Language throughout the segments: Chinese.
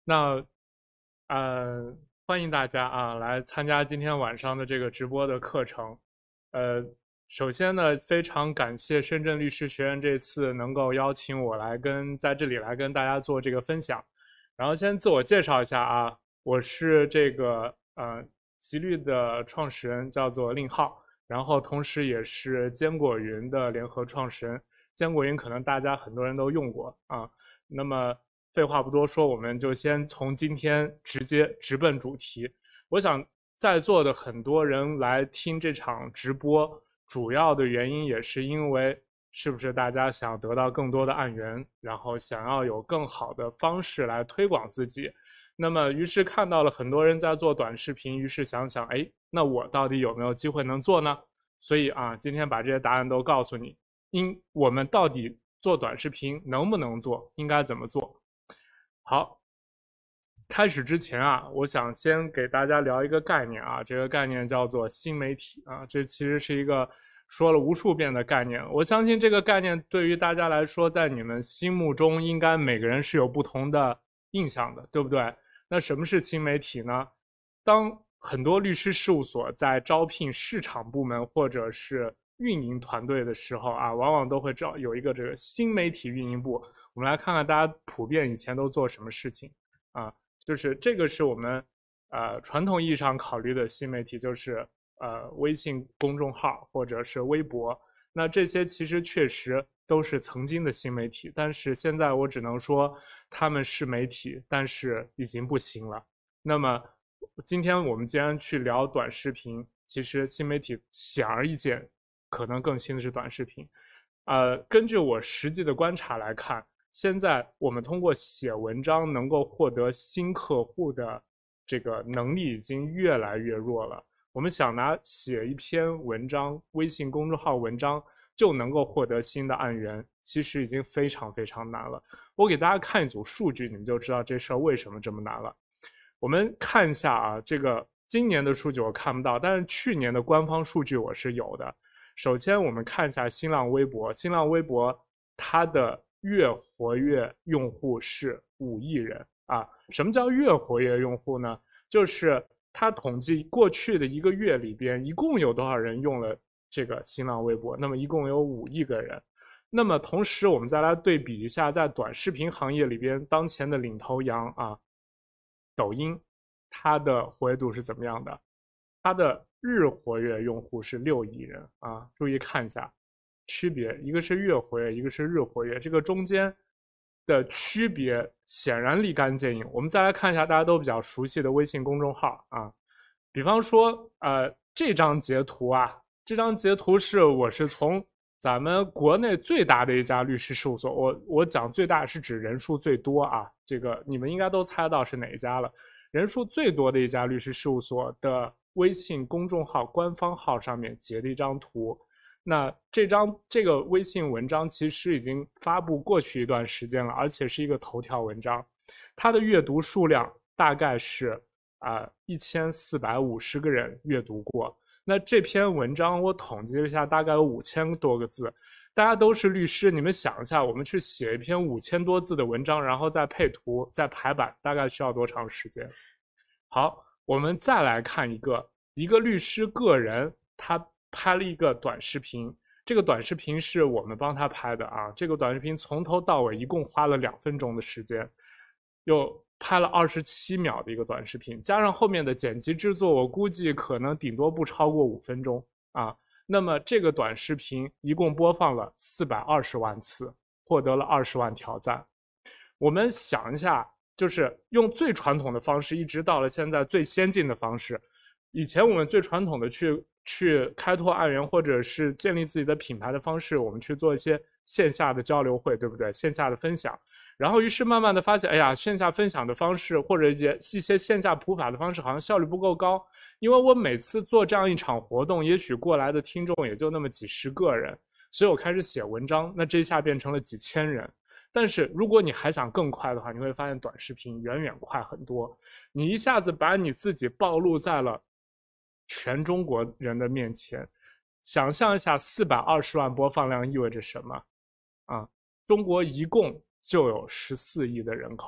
那欢迎大家啊来参加今天晚上的这个直播的课程。呃，首先呢，非常感谢深圳律师学院这次能够邀请我在这里来跟大家做这个分享。然后先自我介绍一下啊，我是这个吉律的创始人，叫做令浩，然后同时也是坚果云的联合创始人。坚果云可能大家很多人都用过啊。那么废话不多说，我们就先从今天直接直奔主题。我想在座的很多人来听这场直播，主要的原因也是因为是不是大家想得到更多的案源，然后想要有更好的方式来推广自己。那么于是看到了很多人在做短视频，于是想想，哎，那我到底有没有机会能做呢？所以啊，今天把这些答案都告诉你。我们到底做短视频能不能做，应该怎么做？好，开始之前啊，我想先给大家聊一个概念啊，这个概念叫做新媒体啊，这其实是一个说了无数遍的概念。我相信这个概念对于大家来说，在你们心目中应该每个人是有不同的印象的，对不对？那什么是新媒体呢？当很多律师事务所在招聘市场部门或者是运营团队的时候啊，往往都会有一个这个新媒体运营部。我们来看看大家普遍以前都做什么事情啊？就是这个是我们传统意义上考虑的新媒体，就是微信公众号或者是微博。那这些其实确实都是曾经的新媒体，但是现在我只能说他们是媒体，但是已经不行了。那么今天我们既然去聊短视频，其实新媒体显而易见，可能更新的是短视频。根据我实际的观察来看，现在我们通过写文章能够获得新客户的这个能力已经越来越弱了。我们想写一篇文章，微信公众号文章就能够获得新的案源，其实已经非常非常难了。我给大家看一组数据，你们就知道这事儿为什么这么难了。我们看一下啊，这个今年的数据我看不到，但是去年的官方数据我是有的。首先，我们看一下新浪微博，新浪微博它的月活跃用户是5亿人啊。什么叫月活跃用户呢？就是它统计过去的一个月里边，一共有多少人用了这个新浪微博，那么一共有5亿个人。那么同时，我们再来对比一下，在短视频行业里边，当前的领头羊啊，抖音，它的活跃度是怎么样的？它的日活跃用户是6亿人啊，注意看一下区别，一个是月活跃，一个是日活跃，这个中间的区别显然立竿见影。我们再来看一下大家都比较熟悉的微信公众号啊，比方说这张截图啊，这张截图我是从咱们国内最大的一家律师事务所，我讲最大是指人数最多啊，这个你们应该都猜到是哪一家了。人数最多的一家律师事务所的微信公众号官方号上面截的一张图。那这个微信文章其实已经发布过去一段时间了，而且是一个头条文章，它的阅读数量大概是1450个人阅读过。那这篇文章我统计了一下，大概有5000多个字。大家都是律师，你们想一下，我们去写一篇5000多字的文章，然后再配图、再排版，大概需要多长时间？好，我们再来看一个律师个人，他拍了一个短视频，这个短视频是我们帮他拍的啊。这个短视频从头到尾一共花了2分钟的时间，又拍了27秒的一个短视频，加上后面的剪辑制作，我估计可能顶多不超过5分钟啊。那么这个短视频一共播放了420万次，获得了20万条赞。我们想一下，就是用最传统的方式，一直到了现在最先进的方式。以前我们最传统的去开拓案源或者是建立自己的品牌的方式，我们去做一些线下的交流会，对不对？线下的分享。然后于是慢慢的发现，哎呀，线下分享的方式或者一些线下普法的方式好像效率不够高，因为我每次做这样一场活动，也许过来的听众也就那么几十个人，所以我开始写文章，那这一下变成了几千人。但是如果你还想更快的话，你会发现短视频远远快很多。你一下子把你自己暴露在了全中国人的面前，想象一下420万播放量意味着什么啊？中国一共就有14亿的人口，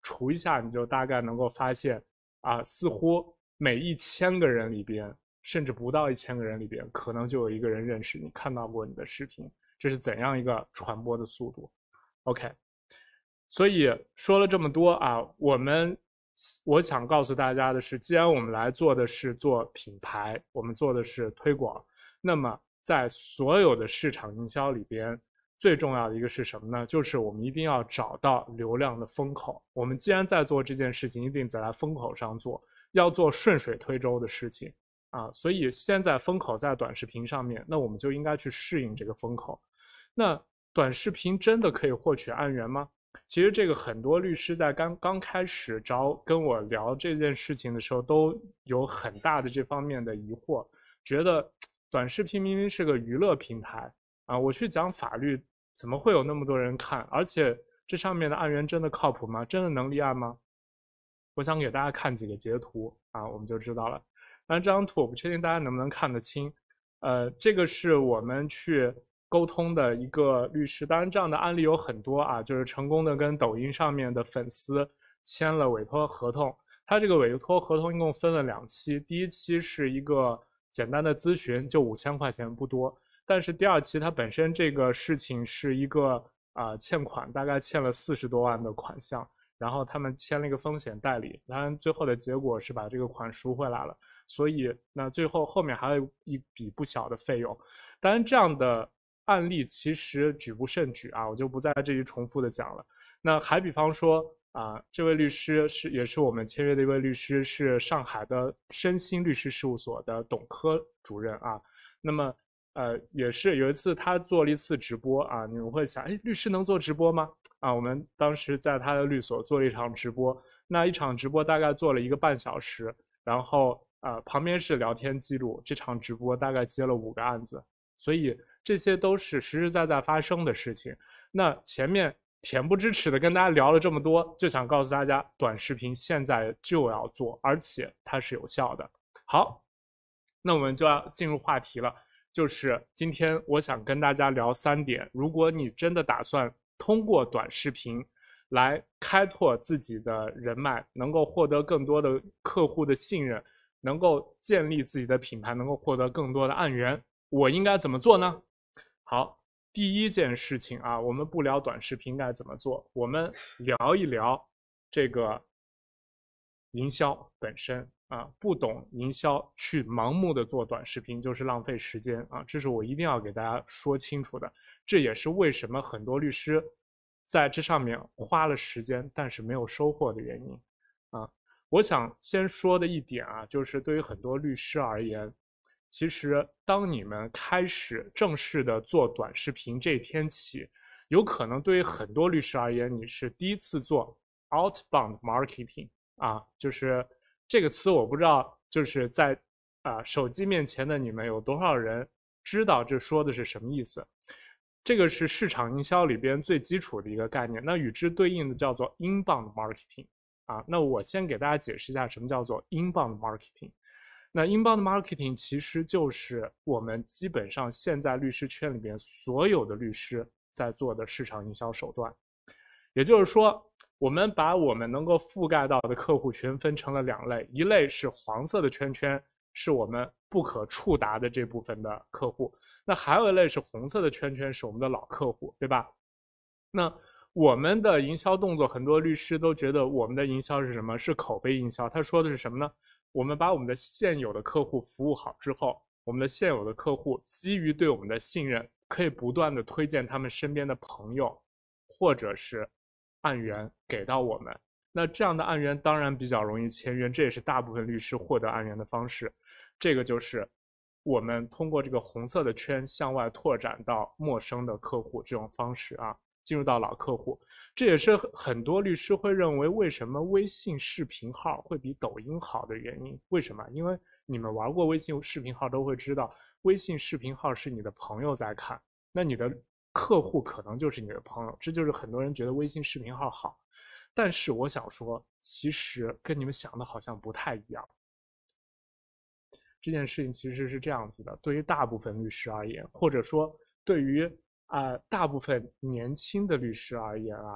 除一下，你就大概能够发现啊，似乎每1000个人里边，甚至不到1000个人里边，可能就有一个人认识你，看到过你的视频。这是怎样一个传播的速度 ？OK，所以说了这么多啊，我想告诉大家的是，既然我们来做的是做品牌，我们做的是推广，那么在所有的市场营销里边，最重要的一个是什么呢？就是我们一定要找到流量的风口。我们既然在做这件事情，一定在风口上做，要做顺水推舟的事情啊。所以现在风口在短视频上面，那我们就应该去适应这个风口。那短视频真的可以获取案源吗？其实这个很多律师在刚开始跟我聊这件事情的时候，都有很大的这方面的疑惑，觉得短视频明明是个娱乐平台啊，我去讲法律，怎么会有那么多人看？而且这上面的案源真的靠谱吗？真的能立案吗？我想给大家看几个截图啊，我们就知道了。当然，这张图我不确定大家能不能看得清。这个是我们去沟通的一个律师，当然这样的案例有很多啊，就是成功的跟抖音上面的粉丝签了委托合同。他这个委托合同一共分了2期，第一期是一个简单的咨询，就5000块钱不多，但是第2期它本身这个事情是一个欠款，大概欠了40多万的款项。然后他们签了一个风险代理，当然最后的结果是把这个款赎回来了，所以那最后面还有一笔不小的费用。当然这样的案例其实举不胜举啊，我就不在这里重复的讲了。那还比方说这位律师也是我们签约的一位律师，是上海的申鑫律师事务所的董科主任啊。那么也是有一次他做了一次直播啊，你们会想，哎，律师能做直播吗？啊，我们当时在他的律所做了一场直播，那一场直播大概做了1个半小时，然后旁边是聊天记录，这场直播大概接了5个案子，所以这些都是实实在在发生的事情。那前面恬不知耻的跟大家聊了这么多，就想告诉大家，短视频现在就要做，而且它是有效的。好，那我们就要进入话题了。就是今天我想跟大家聊3点，如果你真的打算通过短视频来开拓自己的人脉，能够获得更多的客户的信任，能够建立自己的品牌，能够获得更多的案源，我应该怎么做呢？好，第一件事情啊，我们不聊短视频该怎么做，我们聊一聊这个营销本身啊，不懂营销去盲目的做短视频就是浪费时间啊，这是我一定要给大家说清楚的。这也是为什么很多律师在这上面花了时间，但是没有收获的原因啊。我想先说的一点啊，就是对于很多律师而言，其实当你们开始正式的做短视频这一天起，有可能对于很多律师而言，你是第一次做 outbound marketing。啊，就是这个词我不知道，就是在手机面前的你们有多少人知道这说的是什么意思？这个是市场营销里边最基础的一个概念，那与之对应的叫做 inbound marketing 啊。那我先给大家解释一下什么叫做 inbound marketing。那 inbound marketing 其实就是我们基本上现在律师圈里边所有的律师在做的市场营销手段，也就是说，我们把我们能够覆盖到的客户群分成了2类，一类是黄色的圈圈，是我们不可触达的这部分的客户，那还有一类是红色的圈圈，是我们的老客户，对吧？那我们的营销动作，很多律师都觉得我们的营销是什么？是口碑营销。他说的是什么呢？我们把我们的现有的客户服务好之后，我们的现有的客户基于对我们的信任，可以不断的推荐他们身边的朋友，或者是案源给到我们。那这样的案源当然比较容易签约，这也是大部分律师获得案源的方式。这个就是我们通过这个红色的圈向外拓展到陌生的客户这种方式啊，进入到老客户。这也是很多律师会认为为什么微信视频号会比抖音好的原因。为什么？因为你们玩过微信视频号都会知道，微信视频号是你的朋友在看，那你的客户可能就是你的朋友，这就是很多人觉得微信视频号好。但是我想说，其实跟你们想的好像不太一样。这件事情其实是这样子的，对于大部分律师而言，或者说对于大部分年轻的律师而言啊，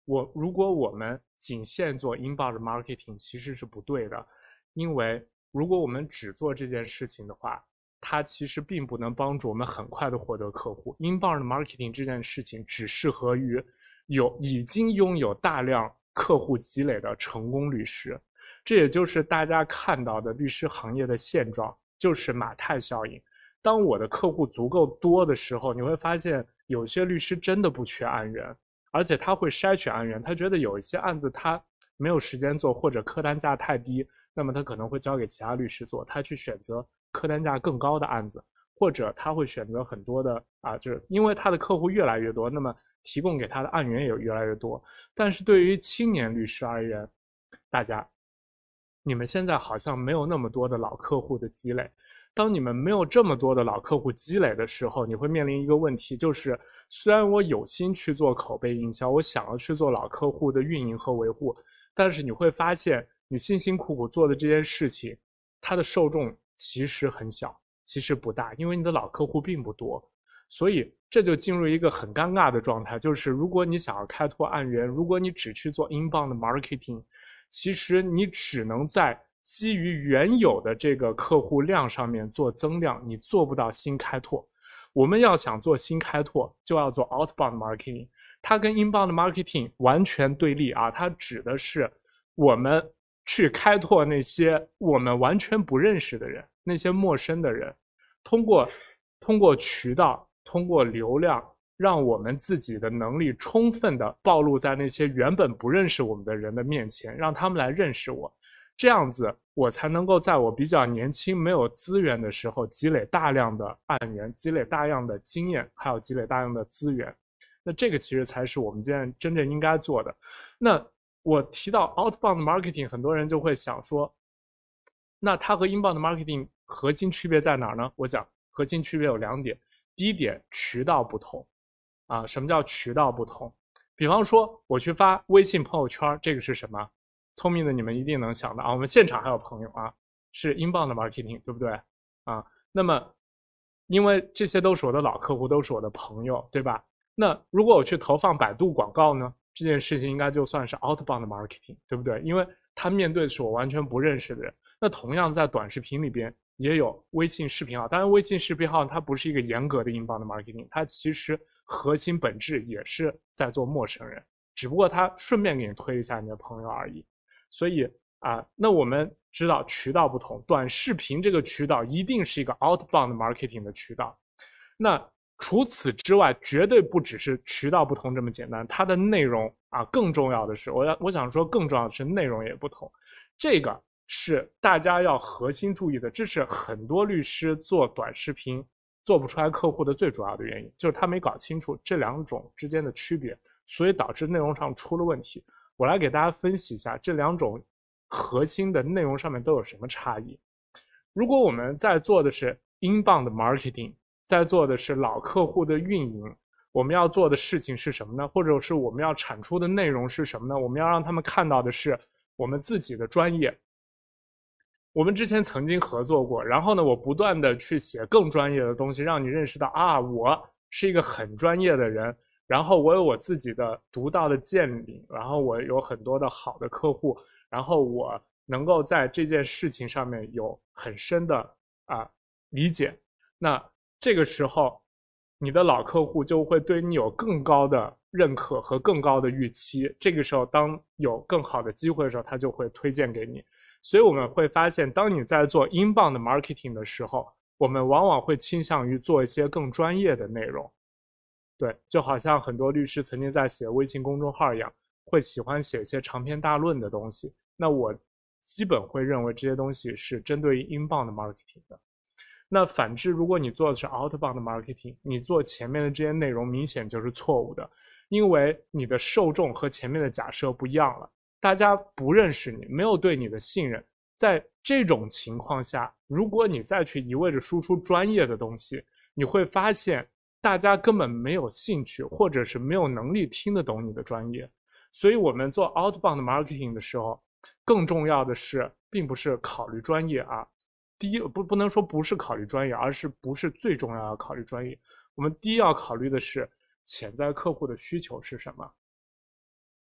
如果我们仅限做 inbound marketing，其实是不对的，因为如果我们只做这件事情的话，它其实并不能帮助我们很快的获得客户。inbound marketing 这件事情只适合于已经拥有大量客户积累的成功律师，这也就是大家看到的律师行业的现状，就是马太效应。当我的客户足够多的时候，你会发现有些律师真的不缺案源，而且他会筛选案源，他觉得有一些案子他没有时间做，或者客单价太低，那么他可能会交给其他律师做，他去选择客单价更高的案子，或者他会选择很多的就是因为他的客户越来越多，那么提供给他的案源也越来越多。但是对于青年律师而言，大家你们现在好像没有那么多的老客户的积累。当你们没有这么多的老客户积累的时候，你会面临一个问题，就是虽然我有心去做口碑营销，我想要去做老客户的运营和维护，但是你会发现你辛辛苦苦做的这件事情，它的受众其实很小，其实不大，因为你的老客户并不多。所以这就进入一个很尴尬的状态，就是如果你想要开拓案源，如果你只去做 inbound marketing，其实你只能在基于原有的这个客户量上面做增量，你做不到新开拓。我们要想做新开拓，就要做 outbound marketing， 它跟 inbound marketing 完全对立啊，它指的是我们去开拓那些我们完全不认识的人，那些陌生的人，通过渠道，通过流量，让我们自己的能力充分的暴露在那些原本不认识我们的人的面前，让他们来认识我。这样子我才能够在我比较年轻没有资源的时候积累大量的案源，积累大量的经验，还有积累大量的资源。那这个其实才是我们今天真正应该做的。那我提到 outbound marketing， 很多人就会想说，那它和 inbound marketing 核心区别在哪儿呢？我讲核心区别有2点。第一点，渠道不同什么叫渠道不同？比方说我去发微信朋友圈，这个是什么？聪明的你们一定能想到我们现场还有朋友是 inbound marketing， 对不对那么因为这些都是我的老客户，都是我的朋友，对吧？那如果我去投放百度广告呢，这件事情应该就算是 outbound marketing， 对不对？因为他面对的是我完全不认识的人。那同样在短视频里边也有微信视频号，当然微信视频号它不是一个严格的 inbound marketing， 它其实核心本质也是在做陌生人，只不过它顺便给你推一下你的朋友而已。所以那我们知道渠道不同，短视频这个渠道一定是一个 outbound marketing 的渠道。那除此之外，绝对不只是渠道不同这么简单，它的内容更重要的是，我想说更重要的是内容也不同。这个是大家要核心注意的，这是很多律师做短视频做不出来客户的最主要的原因，就是他没搞清楚这2种之间的区别，所以导致内容上出了问题。我来给大家分析一下这2种核心的内容上面都有什么差异。如果我们在做的是 inbound marketing， 在做的是老客户的运营，我们要做的事情是什么呢？或者是我们要产出的内容是什么呢？我们要让他们看到的是我们自己的专业。我们之前曾经合作过，然后呢，我不断的去写更专业的东西，让你认识到我是一个很专业的人，然后我有我自己的独到的见领，然后我有很多的好的客户，然后我能够在这件事情上面有很深的理解。那这个时候你的老客户就会对你有更高的认可和更高的预期，这个时候当有更好的机会的时候，他就会推荐给你。所以我们会发现，当你在做 inbound marketing 的时候，我们往往会倾向于做一些更专业的内容。对，就好像很多律师曾经在写微信公众号一样，会喜欢写一些长篇大论的东西。那我基本会认为这些东西是针对于 inbound marketing 的。那反之，如果你做的是 outbound marketing， 你做前面的这些内容明显就是错误的，因为你的受众和前面的假设不一样了。大家不认识你，没有对你的信任，在这种情况下，如果你再去一味的输出专业的东西，你会发现大家根本没有兴趣，或者是没有能力听得懂你的专业。所以我们做 outbound marketing 的时候，更重要的是并不是考虑专业第一不能说不是考虑专业，而是不是最重要要考虑专业。我们第一要考虑的是潜在客户的需求是什么。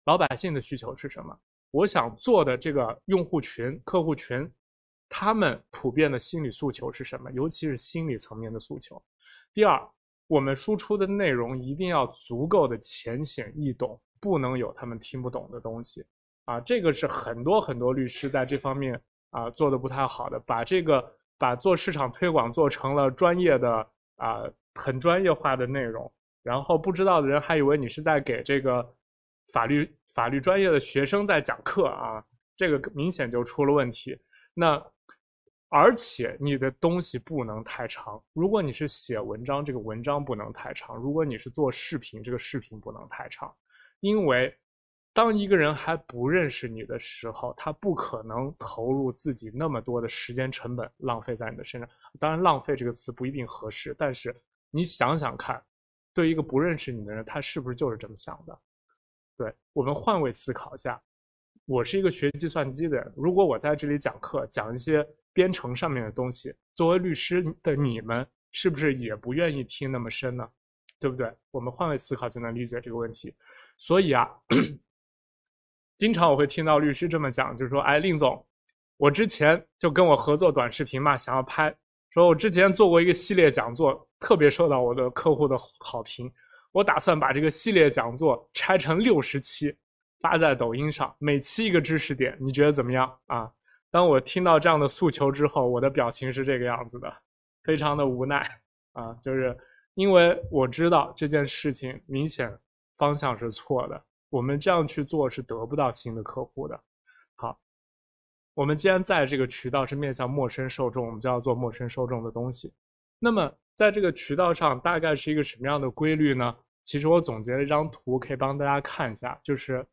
老百姓的需求是什么？我想做的这个用户群、客户群，他们普遍的心理诉求是什么？尤其是心理层面的诉求。第二，我们输出的内容一定要足够的浅显易懂，不能有他们听不懂的东西。这个是很多律师在这方面做的不太好的，把做市场推广做成了专业的很专业化的内容，然后不知道的人还以为你是在给这个法律专业的学生在讲课这个明显就出了问题。那而且你的东西不能太长，如果你是写文章，这个文章不能太长；如果你是做视频，这个视频不能太长，因为当一个人还不认识你的时候，他不可能投入自己那么多的时间成本浪费在你的身上。当然，浪费这个词不一定合适，但是你想想看，对一个不认识你的人，他是不是就是这么想的？对，我们换位思考一下，我是一个学计算机的人，如果我在这里讲课，讲一些编程上面的东西，作为律师的你们，是不是也不愿意听那么深呢？对不对？我们换位思考就能理解这个问题。所以经常我会听到律师这么讲，就是说，哎，令总，我之前就跟我合作短视频嘛，想要拍，说我之前做过一个系列讲座，特别受到我的客户的好评，我打算把这个系列讲座拆成60期，发在抖音上，每期一个知识点，你觉得怎么样啊？当我听到这样的诉求之后，我的表情是这个样子的，非常的无奈就是因为我知道这件事情明显方向是错的，我们这样去做是得不到新的客户的。好，我们既然在这个渠道是面向陌生受众，我们就要做陌生受众的东西。那么在这个渠道上大概是一个什么样的规律呢？其实我总结了一张图，可以帮大家看一下，就是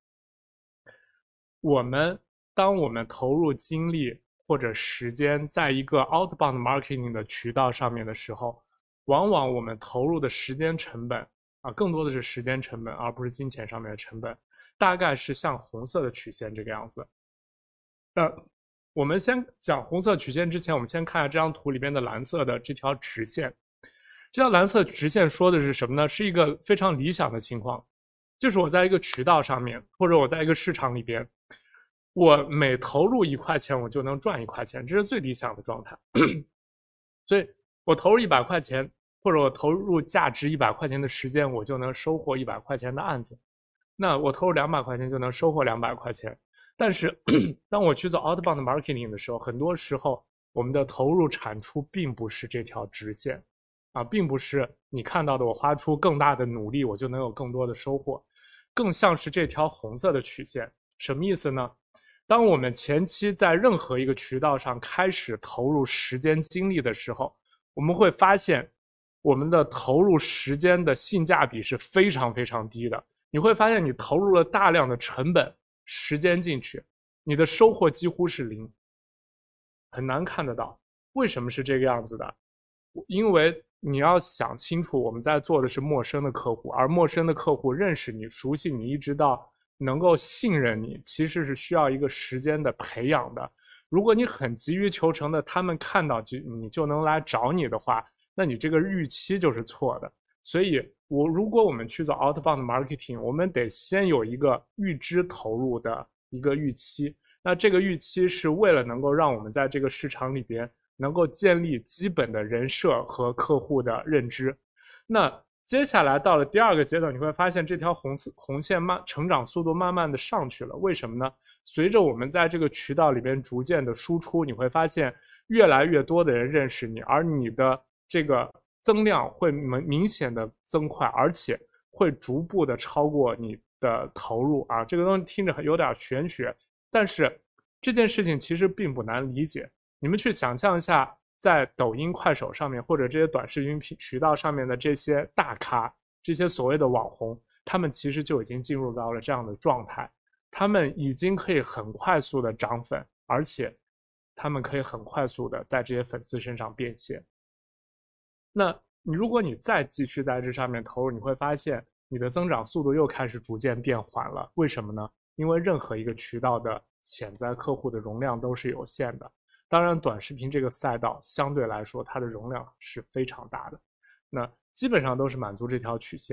当我们投入精力或者时间在一个 outbound marketing 的渠道上面的时候，往往我们投入的时间成本更多的是时间成本，而不是金钱上面的成本，大概是像红色的曲线这个样子。我们先讲红色曲线之前，我们先看一下这张图里面的蓝色的这条直线。这条蓝色直线说的是什么呢？是一个非常理想的情况，就是我在一个渠道上面，或者我在一个市场里边，我每投入1块钱，我就能赚1块钱，这是最理想的状态。所以我投入100块钱，或者我投入价值100块钱的时间，我就能收获100块钱的案子。那我投入200块钱就能收获200块钱。但是当我去做 outbound marketing 的时候，很多时候我们的投入产出并不是这条直线并不是你看到的我花出更大的努力我就能有更多的收获，更像是这条红色的曲线。什么意思呢？当我们前期在任何一个渠道上开始投入时间精力的时候，我们会发现我们的投入时间的性价比是非常非常低的。你会发现你投入了大量的成本时间进去，你的收获几乎是0，很难看得到。为什么是这个样子的？因为你要想清楚，我们在做的是陌生的客户，而陌生的客户认识你、熟悉你，一直到能够信任你，其实是需要一个时间的培养的。如果你很急于求成的，他们看到你就能来找你的话，那你这个预期就是错的。所以如果我们去做 outbound marketing， 我们得先有一个预支投入的一个预期。那这个预期是为了能够让我们在这个市场里边能够建立基本的人设和客户的认知。那接下来到了第2个阶段，你会发现这条红线成长速度慢慢的上去了。为什么呢？随着我们在这个渠道里边逐渐的输出，你会发现越来越多的人认识你，而你的这个增量会明显的增快，而且会逐步的超过你的投入这个东西听着有点玄学，但是这件事情其实并不难理解。你们去想象一下，在抖音、快手上面，或者这些短视频渠道上面的这些大咖，这些所谓的网红，他们其实就已经进入到了这样的状态，他们已经可以很快速的涨粉，而且他们可以很快速的在这些粉丝身上变现。那如果你再继续在这上面投入，你会发现你的增长速度又开始逐渐变缓了。为什么呢？因为任何一个渠道的潜在客户的容量都是有限的。当然，短视频这个赛道相对来说，它的容量是非常大的。那基本上都是满足这条曲线。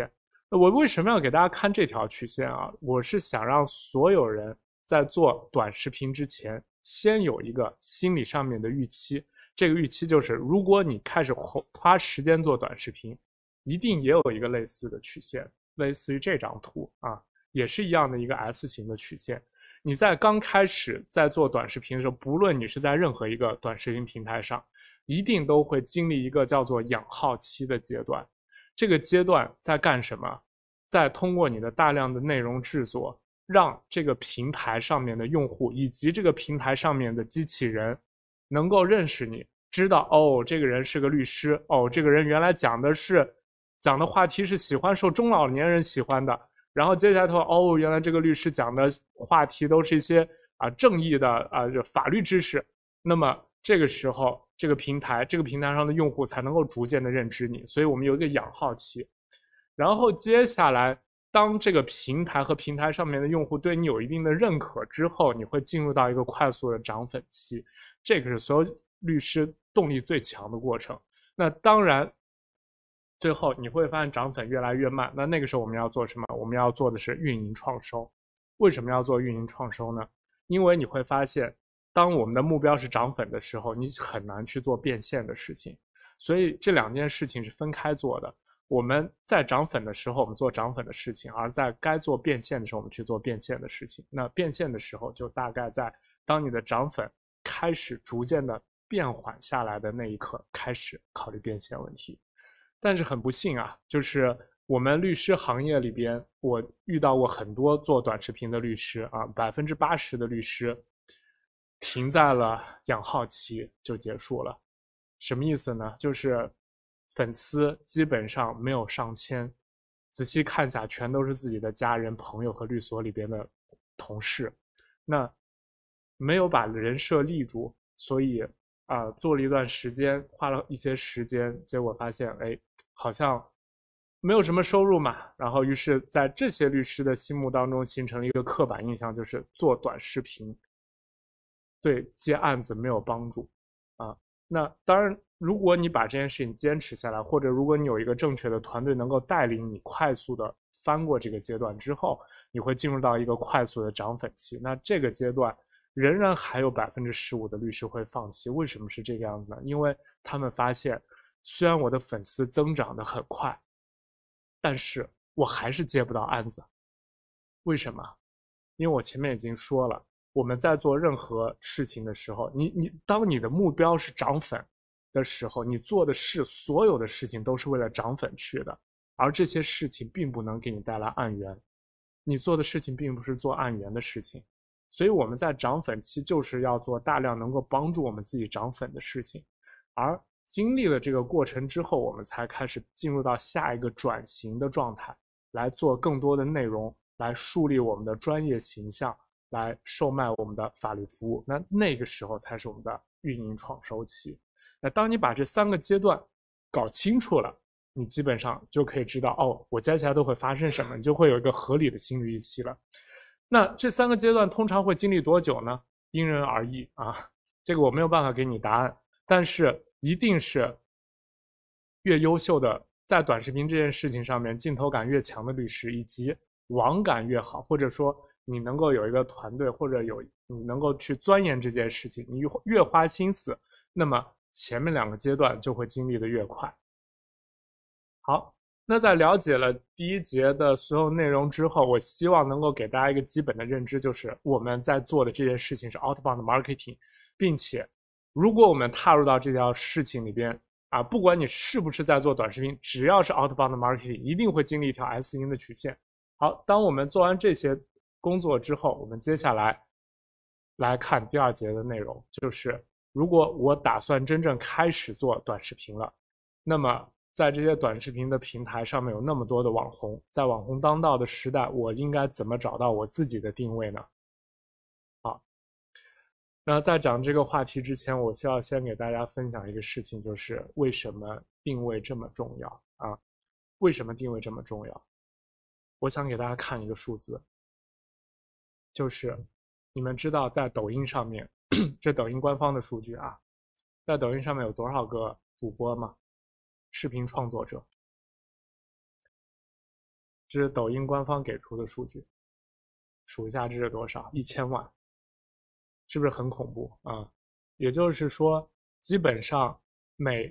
我为什么要给大家看这条曲线啊？我是想让所有人在做短视频之前，先有一个心理上面的预期。这个预期就是，如果你开始花时间做短视频，一定也有一个类似的曲线，类似于这张图啊，也是一样的一个 S 型的曲线。你在刚开始在做短视频的时候，不论你是在任何一个短视频平台上，一定都会经历一个叫做养号期的阶段。这个阶段在干什么？在通过你的大量的内容制作，让这个平台上面的用户以及这个平台上面的机器人能够认识你，知道哦，这个人是个律师，哦，这个人原来讲的话题是喜欢受中老年人喜欢的，然后接下来他说哦，原来这个律师讲的话题都是一些正义的法律知识，那么这个时候这个平台上的用户才能够逐渐的认知你，所以我们有一个养号期，然后接下来当这个平台和平台上面的用户对你有一定的认可之后，你会进入到一个快速的涨粉期，这个是所有律师动力最强的过程。那当然最后你会发现涨粉越来越慢，那个时候我们要做什么？我们要做的是运营创收。为什么要做运营创收呢？因为你会发现当我们的目标是涨粉的时候，你很难去做变现的事情，所以这两件事情是分开做的。我们在涨粉的时候，我们做涨粉的事情，而在该做变现的时候，我们去做变现的事情。那变现的时候，就大概在当你的涨粉开始逐渐的变缓下来的那一刻，开始考虑变现问题。但是很不幸啊，就是我们律师行业里边，我遇到过很多做短视频的律师啊，80%的律师停在了养号期就结束了。什么意思呢？就是粉丝基本上没有上千，仔细看下全都是自己的家人、朋友和律所里边的同事，那没有把人设立住，所以做了一段时间，花了一些时间，结果发现，哎，好像没有什么收入嘛。然后，于是，在这些律师的心目当中，形成了一个刻板印象，就是做短视频对接案子没有帮助啊。那当然，如果你把这件事情坚持下来，或者如果你有一个正确的团队能够带领你快速的翻过这个阶段之后，你会进入到一个快速的涨粉期。那这个阶段仍然还有15%的律师会放弃。为什么是这个样子呢？因为他们发现，虽然我的粉丝增长的很快，但是我还是接不到案子。为什么？因为我前面已经说了，我们在做任何事情的时候，当你的目标是涨粉的时候，你做的所有的事情都是为了涨粉去的，而这些事情并不能给你带来案源，你做的事情并不是做案源的事情，所以我们在涨粉期就是要做大量能够帮助我们自己涨粉的事情，而经历了这个过程之后，我们才开始进入到下一个转型的状态，来做更多的内容，来树立我们的专业形象，来售卖我们的法律服务。那个时候才是我们的运营创收期。那当你把这3个阶段搞清楚了，你基本上就可以知道哦，我接下来都会发生什么，你就会有一个合理的心理预期了。那这3个阶段通常会经历多久呢？因人而异啊，这个我没有办法给你答案，但是一定是越优秀的，在短视频这件事情上面镜头感越强的律师，以及网感越好，或者说你能够有一个团队，或者你能够去钻研这件事情，你越花心思，那么前面2个阶段就会经历的越快。好，那在了解了第一节的所有内容之后，我希望能够给大家一个基本的认知，就是我们在做的这件事情是 outbound marketing，并且如果我们踏入到这条事情里边不管你是不是在做短视频，只要是 outbound marketing，一定会经历一条 S 型的曲线。好，当我们做完这些工作之后，我们接下来来看第2节的内容，就是如果我打算真正开始做短视频了，那么在这些短视频的平台上面有那么多的网红，在网红当道的时代，我应该怎么找到我自己的定位呢？好，那在讲这个话题之前，我需要先给大家分享一个事情，就是为什么定位这么重要啊？为什么定位这么重要？我想给大家看一个数字，就是你们知道在抖音上面，这抖音官方的数据啊，在抖音上面有多少个主播吗？视频创作者这是抖音官方给出的数据，数一下这是多少？1000万，是不是很恐怖啊？也就是说，基本上每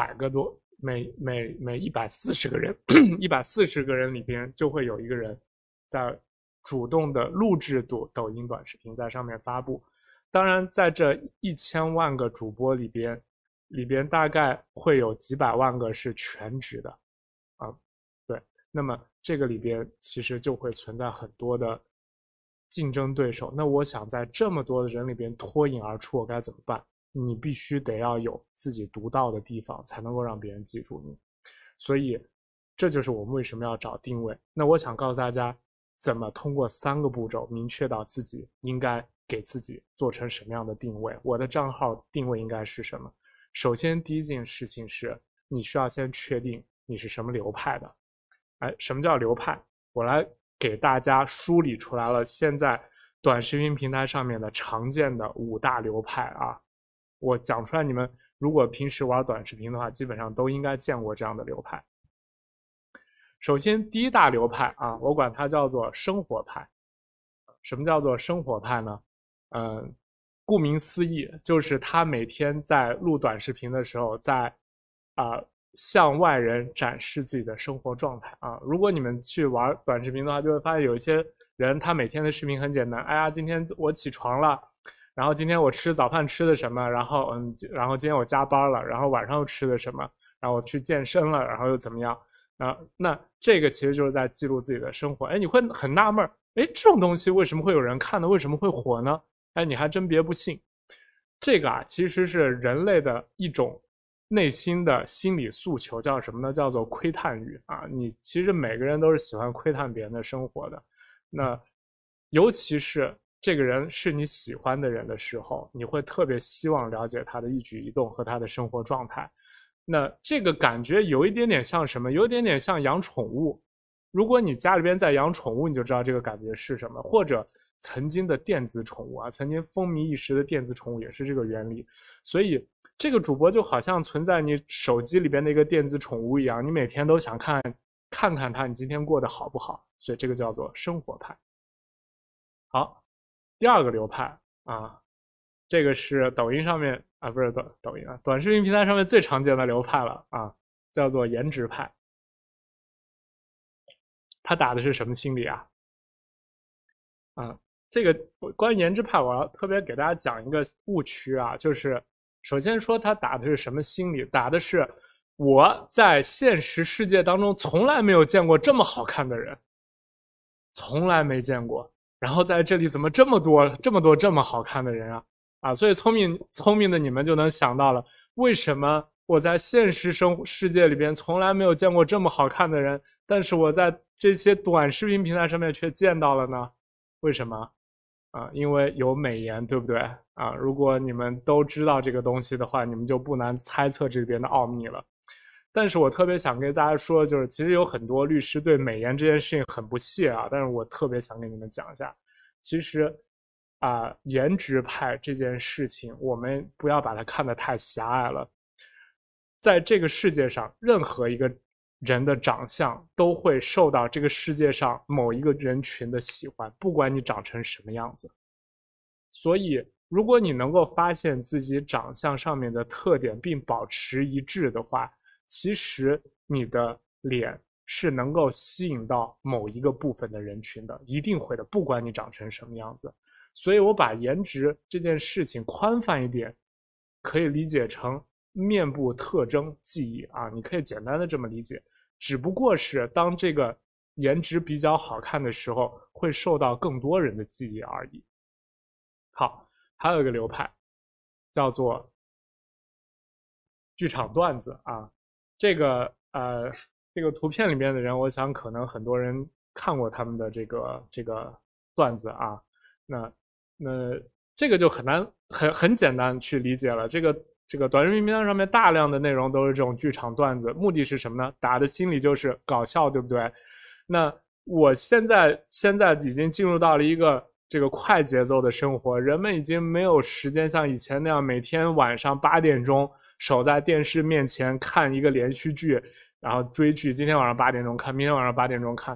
140个人140个人里边就会有一个人在主动的录制抖音短视频在上面发布。当然，在这1000万个主播里边大概会有几百万个是全职的啊，对。那么这个里边其实就会存在很多的竞争对手。那我想在这么多的人里边脱颖而出，我该怎么办？你必须得要有自己独到的地方，才能够让别人记住你。所以这就是我们为什么要找定位。那我想告诉大家，怎么通过3个步骤明确到自己应该给自己做成什么样的定位。我的账号定位应该是什么？首先第一件事情是你需要先确定你是什么流派的。什么叫流派？我来给大家梳理出来了现在短视频平台上面的常见的5大流派啊。我讲出来，你们如果平时玩短视频的话，基本上都应该见过这样的流派。首先第一大流派啊，我管它叫做生活派。什么叫做生活派呢？顾名思义，就是他每天在录短视频的时候，在向外人展示自己的生活状态啊。如果你们去玩短视频的话，就会发现有一些人他每天的视频很简单，哎呀，今天我起床了，然后今天我吃早饭吃的什么，然后今天我加班了，然后晚上又吃的什么，然后我去健身了，然后又怎么样啊？那这个其实就是在记录自己的生活。哎，你会很纳闷，哎，这种东西为什么会有人看呢？为什么会火呢？哎，你还真别不信，这个其实是人类的一种内心的心理诉求，叫什么呢？叫做窥探欲啊！你其实每个人都是喜欢窥探别人的生活的，那尤其是这个人是你喜欢的人的时候，你会特别希望了解他的一举一动和他的生活状态。那这个感觉有一点点像什么？有一点点像养宠物。如果你家里边在养宠物，你就知道这个感觉是什么。或者曾经的电子宠物啊，曾经风靡一时的电子宠物也是这个原理。所以这个主播就好像存在你手机里边的一个电子宠物一样，你每天都想看看它，你今天过得好不好？所以这个叫做生活派。好，第二个流派啊，这个是抖音上面啊，不是抖音啊，短视频平台上面最常见的流派了啊，叫做颜值派。他打的是什么心理啊？这个关于颜值派，我要特别给大家讲一个误区啊，就是首先说他打的是什么心理，打的是我在现实世界当中从来没有见过这么好看的人，从来没见过，然后在这里怎么这么多这么好看的人啊，所以聪明的你们就能想到了，为什么我在现实世界里边从来没有见过这么好看的人，但是我在这些短视频平台上面却见到了呢？为什么？因为有美颜，对不对啊？如果你们都知道这个东西的话，你们就不难猜测这边的奥秘了。但是我特别想跟大家说，就是其实有很多律师对美颜这件事情很不屑啊，但是我特别想跟你们讲一下，其实颜值派这件事情，我们不要把它看得太狭隘了。在这个世界上，任何一个人的长相都会受到这个世界上某一个人群的喜欢，不管你长成什么样子。所以，如果你能够发现自己长相上面的特点并保持一致的话，其实你的脸是能够吸引到某一个部分的人群的，一定会的，不管你长成什么样子。所以我把颜值这件事情宽泛一点，可以理解成面部特征记忆啊，你可以简单的这么理解。只不过是当这个颜值比较好看的时候，会受到更多人的记忆而已。好，还有一个流派叫做剧场段子啊，这个图片里面的人，我想可能很多人看过他们的这个段子啊，那这个就很简单去理解了。这个短视频平台上面大量的内容都是这种剧场段子，目的是什么呢？打的心理就是搞笑，对不对？那我现在已经进入到了一个这个快节奏的生活，人们已经没有时间像以前那样每天晚上8点钟守在电视面前看一个连续剧，然后追剧，今天晚上8点钟看，明天晚上8点钟看。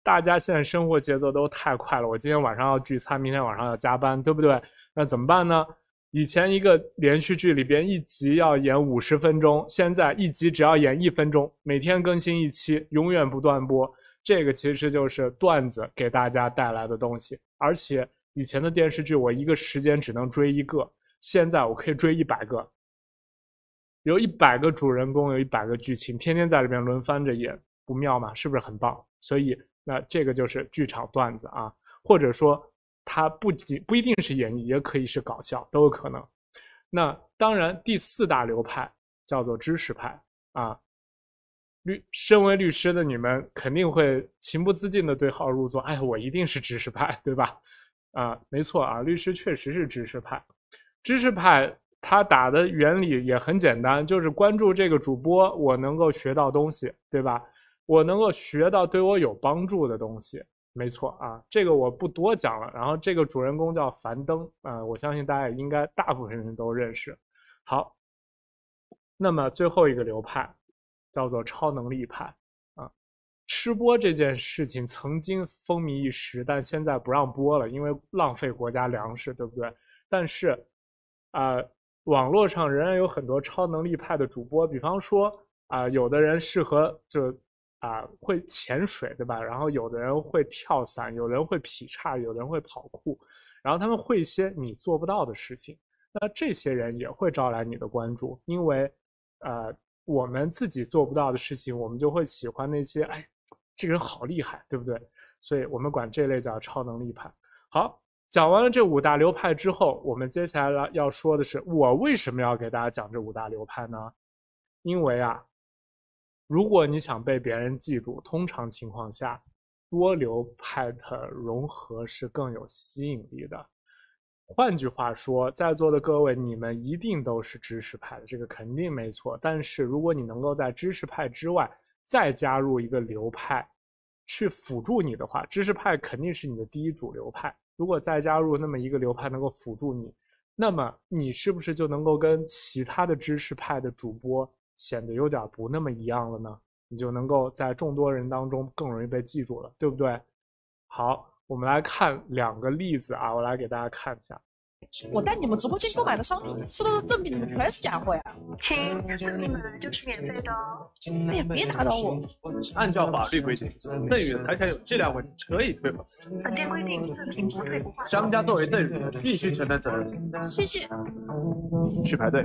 大家现在生活节奏都太快了，我今天晚上要聚餐，明天晚上要加班，对不对？那怎么办呢？以前一个连续剧里边一集要演50分钟，现在一集只要演1分钟，每天更新1期，永远不断播。这个其实就是段子给大家带来的东西。而且以前的电视剧我一个时间只能追1个，现在我可以追100个，有100个主人公，有100个剧情，天天在里面轮番着演，不妙吗？是不是很棒？所以那这个就是剧场段子啊，或者说它不一定是演绎，也可以是搞笑，都有可能。那当然，第4大流派叫做知识派啊。身为律师的你们肯定会情不自禁的对号入座，哎，我一定是知识派，对吧？啊，没错啊，律师确实是知识派。知识派他打的原理也很简单，就是关注这个主播，我能够学到东西，对吧？我能够学到对我有帮助的东西，没错啊，这个我不多讲了。然后这个主人公叫樊登啊，我相信大家也应该大部分人都认识。好，那么最后一个流派叫做超能力派啊。吃播这件事情曾经风靡一时，但现在不让播了，因为浪费国家粮食，对不对？但是网络上仍然有很多超能力派的主播，比方说有的人适合就会潜水，对吧？然后有的人会跳伞，有人会劈叉，有人会跑酷，然后他们会一些你做不到的事情。那这些人也会招来你的关注，因为我们自己做不到的事情，我们就会喜欢那些这个人好厉害，对不对？所以我们管这类叫超能力派。好，讲完了这5大流派之后，我们接下来要说的是，我为什么要给大家讲这5大流派呢？因为如果你想被别人记住，通常情况下，多流派的融合是更有吸引力的。换句话说，在座的各位，你们一定都是知识派的，这个肯定没错。但是如果你能够在知识派之外再加入一个流派去辅助你的话，知识派肯定是你的第一主流派。如果再加入那么一个流派能够辅助你，那么你是不是就能够跟其他的知识派的主播显得有点不那么一样了呢？你就能够在众多人当中更容易被记住了，对不对？好，我们来看2个例子啊，我来给大家看一下。 我在你们直播间购买的商品，收到的赠品里面全是假货呀！ 亲，赠品本来就是免费的哦。 哎呀，别打扰我！ 按照法律规定，赠与人财产有质量问题可以退还。 本店规定，赠品不退不换。 商家作为赠与人，必须承担责任。 谢谢。 去排队。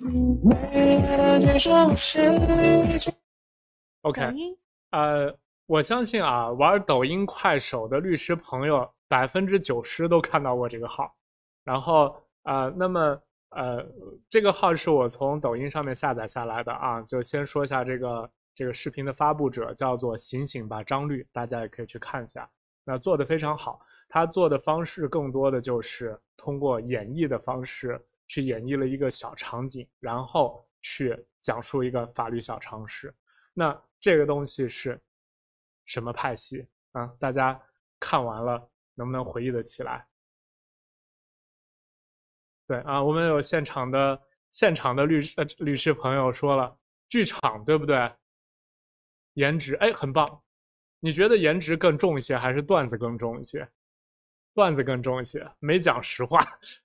OK，我相信玩抖音、快手的律师朋友90%都看到过这个号。然后那么这个号是我从抖音上面下载下来的啊，就先说一下这个视频的发布者叫做醒醒吧张律，大家也可以去看一下。那做的非常好，他做的方式更多的就是通过演绎的方式去演绎了一个小场景，然后去讲述一个法律小常识。那这个东西是什么派系啊？大家看完了能不能回忆得起来？对啊，我们有现场的律师朋友说了，剧场对不对？颜值很棒。你觉得颜值更重一些，还是段子更重一些？段子更重一些，没讲实话。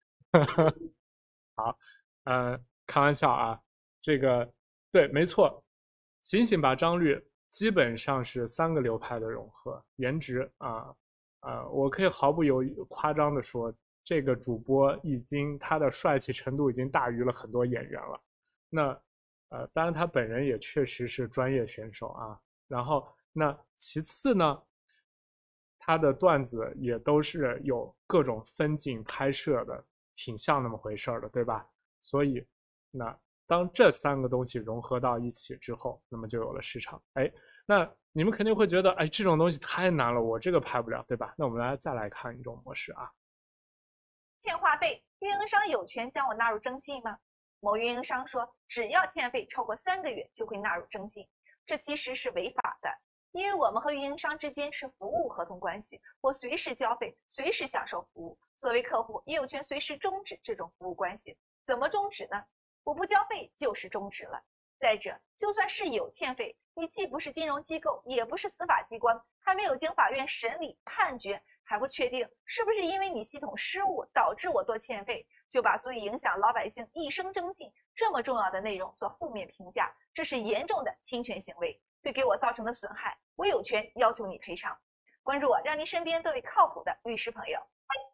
好，开玩笑啊，这个对，没错。醒醒吧张律基本上是3个流派的融合，颜值我可以毫不夸张的说，这个主播他的帅气程度已经大于了很多演员了。那当然他本人也确实是专业选手啊。然后那其次呢，他的段子也都是有各种分镜拍摄的，挺像那么回事的，对吧？所以那当这3个东西融合到一起之后，那么就有了市场。那你们肯定会觉得，这种东西太难了，我这个拍不了，对吧？那我们再来看一种模式啊。 欠话费，运营商有权将我纳入征信吗？某运营商说，只要欠费超过3个月就会纳入征信，这其实是违法的，因为我们和运营商之间是服务合同关系，我随时交费，随时享受服务，作为客户也有权随时终止这种服务关系。怎么终止呢？我不交费就是终止了。再者，就算是有欠费，你既不是金融机构，也不是司法机关， 还没有经法院审理判决，还不确定是不是因为你系统失误导致我多欠费，就把足以影响老百姓一生征信这么重要的内容做负面评价，这是严重的侵权行为，对给我造成的损害，我有权要求你赔偿。关注我，让您身边都有靠谱的律师朋友。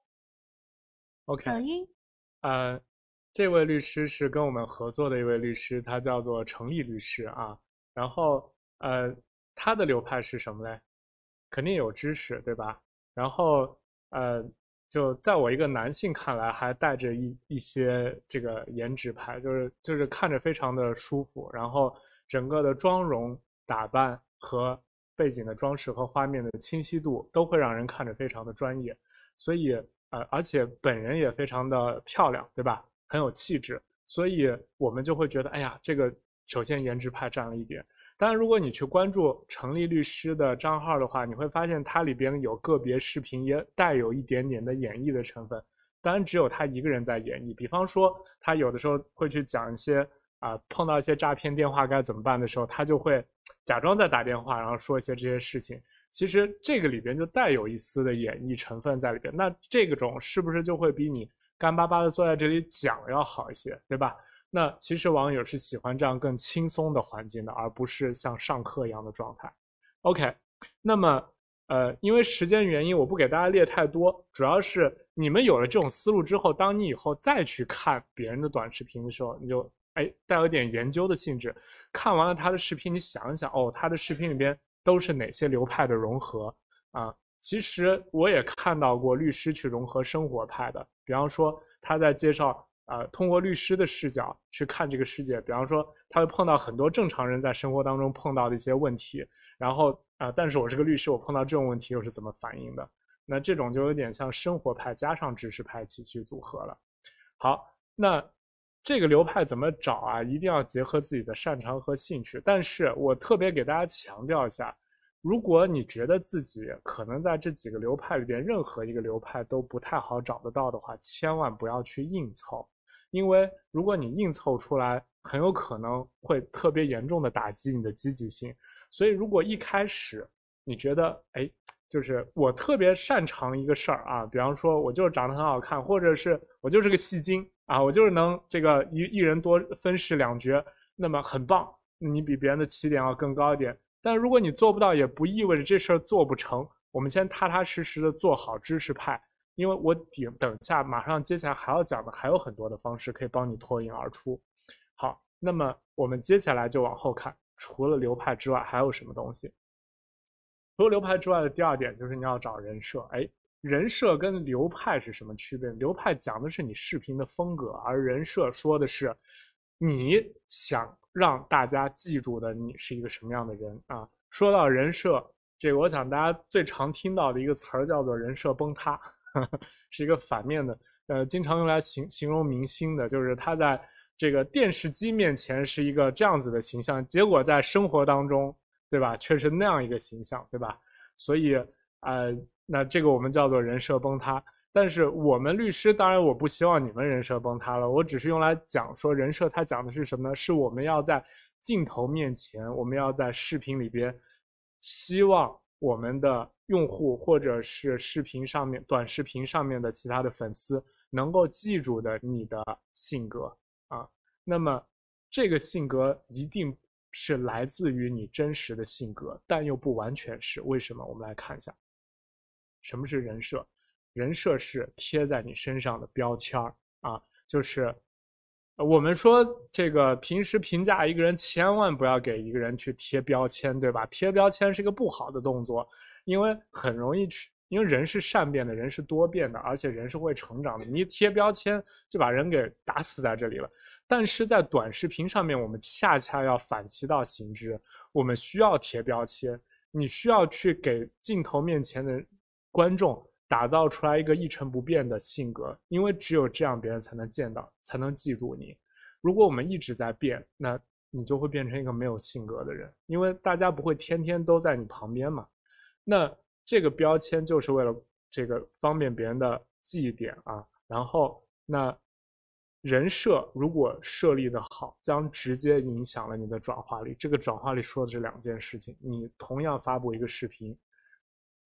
OK， 抖音， 这位律师是跟我们合作的一位律师，他叫做程立律师啊。然后他的流派是什么嘞？肯定有知识，对吧？然后就在我一个男性看来，还带着一些这个颜值派，就是看着非常的舒服，然后整个的妆容打扮和背景的装饰和画面的清晰度都会让人看着非常的专业，所以而且本人也非常的漂亮，对吧？很有气质，所以我们就会觉得，哎呀，这个首先颜值派占了一点。当然，如果你去关注程立律师的账号的话，你会发现它里边有个别视频也带有一点点的演绎的成分。当然，只有他一个人在演绎。比方说，他有的时候会去讲一些碰到一些诈骗电话该怎么办的时候，他就会假装在打电话，然后说一些这些事情。其实这个里边就带有一丝的演绎成分在里边。那这种是不是就会比你干巴巴的坐在这里讲要好一些，对吧？那其实网友是喜欢这样更轻松的环境的，而不是像上课一样的状态。OK， 那么因为时间原因，我不给大家列太多，主要是你们有了这种思路之后，当你以后再去看别人的短视频的时候，你就带有点研究的性质，看完了他的视频，你想一想，哦，他的视频里边都是哪些流派的融合啊？其实我也看到过律师去融合生活派的，比方说他在介绍通过律师的视角去看这个世界，比方说他会碰到很多正常人在生活当中碰到的一些问题，然后但是我是个律师，我碰到这种问题又是怎么反应的？那这种就有点像生活派加上知识派起去组合了。好，那这个流派怎么找啊？一定要结合自己的擅长和兴趣。但是我特别给大家强调一下，如果你觉得自己可能在这几个流派里边任何一个流派都不太好找得到的话，千万不要去硬凑。因为如果你硬凑出来，很有可能会特别严重的打击你的积极性。所以如果一开始你觉得就是我特别擅长一个事儿啊，比方说我就是长得很好看，或者是我就是个戏精啊，我就是能这个一人多分饰两角，那么很棒，你比别人的起点要更高一点。但如果你做不到，也不意味着这事儿做不成。我们先踏踏实实的做好知识派，因为我等下马上接下来还要讲的还有很多的方式可以帮你脱颖而出。好，那么我们接下来就往后看，除了流派之外还有什么东西？除了流派之外的第二点就是你要找人设。人设跟流派是什么区别？流派讲的是你视频的风格，而人设说的是你想让大家记住的你是一个什么样的人啊。说到人设，这个我想大家最常听到的一个词儿叫做人设崩塌，是一个反面的，经常用来形容明星的，就是他在这个电视机面前是一个这样子的形象，结果在生活当中，对吧，却是那样一个形象，对吧？所以那这个我们叫做人设崩塌。但是我们律师，当然我不希望你们人设崩塌了，我只是用来讲说人设它讲的是什么呢？是我们要在镜头面前，我们要在视频里边，希望我们的用户或者是视频上面短视频上面的其他的粉丝能够记住的你的性格啊。那么这个性格一定是来自于你真实的性格，但又不完全是。为什么？我们来看一下什么是人设。人设是贴在你身上的标签啊，就是我们说这个平时评价一个人，千万不要给一个人去贴标签，对吧？贴标签是一个不好的动作，因为很容易因为人是善变的，人是多变的，而且人是会成长的。你一贴标签就把人给打死在这里了。但是在短视频上面，我们恰恰要反其道行之，我们需要贴标签，你需要去给镜头面前的观众打造出来一个一成不变的性格，因为只有这样别人才能见到，才能记住你。如果我们一直在变，那你就会变成一个没有性格的人，因为大家不会天天都在你旁边嘛。那这个标签就是为了这个方便别人的记忆点啊。然后那人设如果设立的好，将直接影响了你的转化率。这个转化率说的是两件事情，你同样发布一个视频，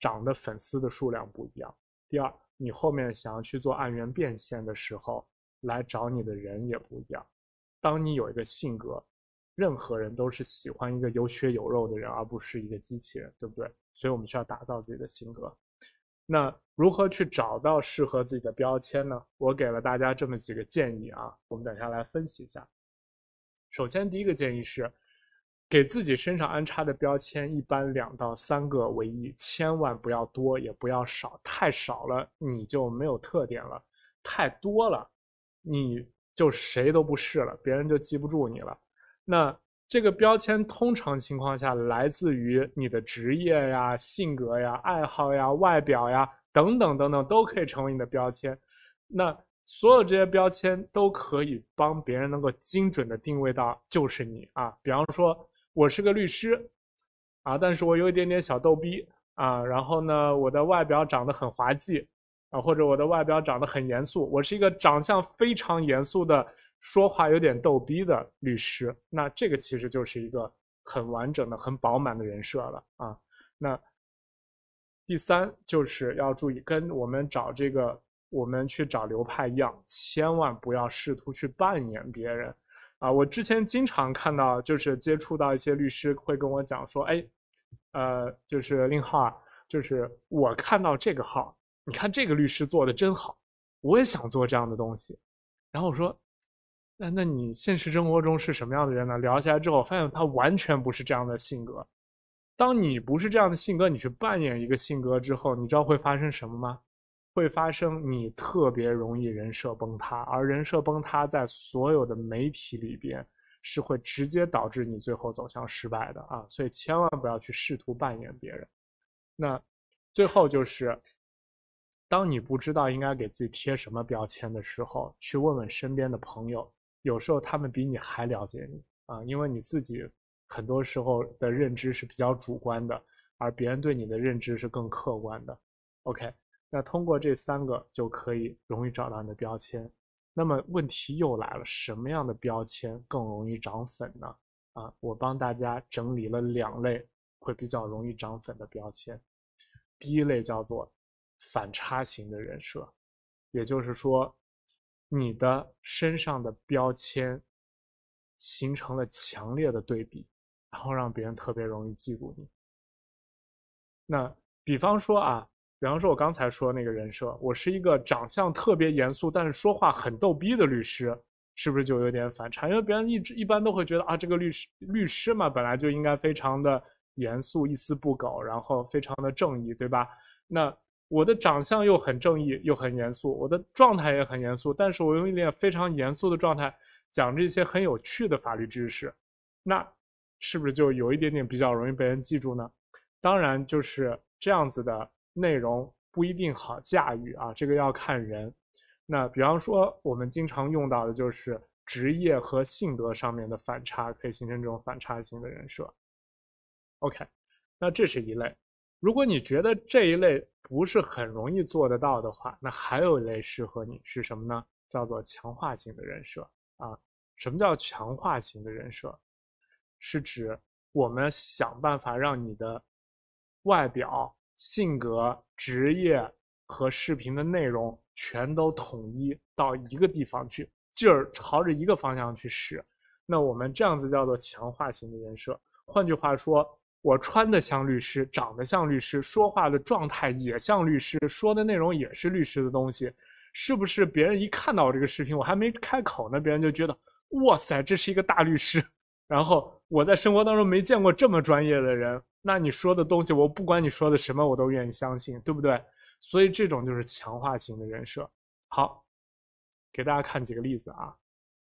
涨的粉丝的数量不一样。第二，你后面想要去做按源变现的时候，来找你的人也不一样。当你有一个性格，任何人都是喜欢一个有血有肉的人，而不是一个机器人，对不对？所以我们需要打造自己的性格。那如何去找到适合自己的标签呢？我给了大家这么几个建议啊，我们等一下来分析一下。首先，第一个建议是，给自己身上安插的标签一般2到3个为宜，千万不要多，也不要少。太少了你就没有特点了，太多了你就谁都不是了，别人就记不住你了。那这个标签通常情况下来自于你的职业呀、性格呀、爱好呀、外表呀等等等等，都可以成为你的标签。那所有这些标签都可以帮别人能够精准的定位到就是你啊。比方说我是个律师啊，但是我有一点点小逗逼啊，然后呢我的外表长得很滑稽啊，或者我的外表长得很严肃，我是一个长相非常严肃的说话有点逗逼的律师，那这个其实就是一个很完整的很饱满的人设了啊。那第三就是要注意，跟我们去找流派一样，千万不要试图去扮演别人啊。我之前经常看到，就是接触到一些律师会跟我讲说，哎，就是令浩啊，就是我看到这个号，你看这个律师做的真好，我也想做这样的东西。然后我说，那你现实生活中是什么样的人呢？聊起来之后，发现他完全不是这样的性格。当你不是这样的性格，你去扮演一个性格之后，你知道会发生什么吗？会发生你特别容易人设崩塌，而人设崩塌在所有的媒体里边是会直接导致你最后走向失败的啊！所以千万不要去试图扮演别人。那最后就是，当你不知道应该给自己贴什么标签的时候，去问问身边的朋友，有时候他们比你还了解你啊，因为你自己很多时候的认知是比较主观的，而别人对你的认知是更客观的。OK， 那通过这3个就可以容易找到你的标签。那么问题又来了，什么样的标签更容易涨粉呢？啊，我帮大家整理了2类会比较容易涨粉的标签。第一类叫做反差型的人设，也就是说，你的身上的标签形成了强烈的对比，然后让别人特别容易记住你。那比方说我刚才说那个人设，我是一个长相特别严肃，但是说话很逗逼的律师，是不是就有点反差？因为别人一般都会觉得啊，这个律师嘛，本来就应该非常的严肃，一丝不苟，然后非常的正义，对吧？那我的长相又很正义，又很严肃，我的状态也很严肃，但是我用一点非常严肃的状态讲这些很有趣的法律知识，那是不是就有一点点比较容易被人记住呢？当然，就是这样子的内容不一定好驾驭啊，这个要看人。那比方说，我们经常用到的就是职业和性格上面的反差，可以形成这种反差型的人设。OK， 那这是一类。如果你觉得这一类不是很容易做得到的话，那还有一类适合你是什么呢？叫做强化型的人设啊。什么叫强化型的人设？是指我们想办法让你的外表、性格、职业和视频的内容全都统一到一个地方去，劲儿朝着一个方向去使。那我们这样子叫做强化型的人设。换句话说，我穿的像律师，长得像律师，说话的状态也像律师，说的内容也是律师的东西，是不是别人一看到我这个视频，我还没开口呢，别人就觉得哇塞，这是一个大律师。然后我在生活当中没见过这么专业的人，那你说的东西，我不管你说的什么，我都愿意相信，对不对？所以这种就是强化型的人设。好，给大家看几个例子啊。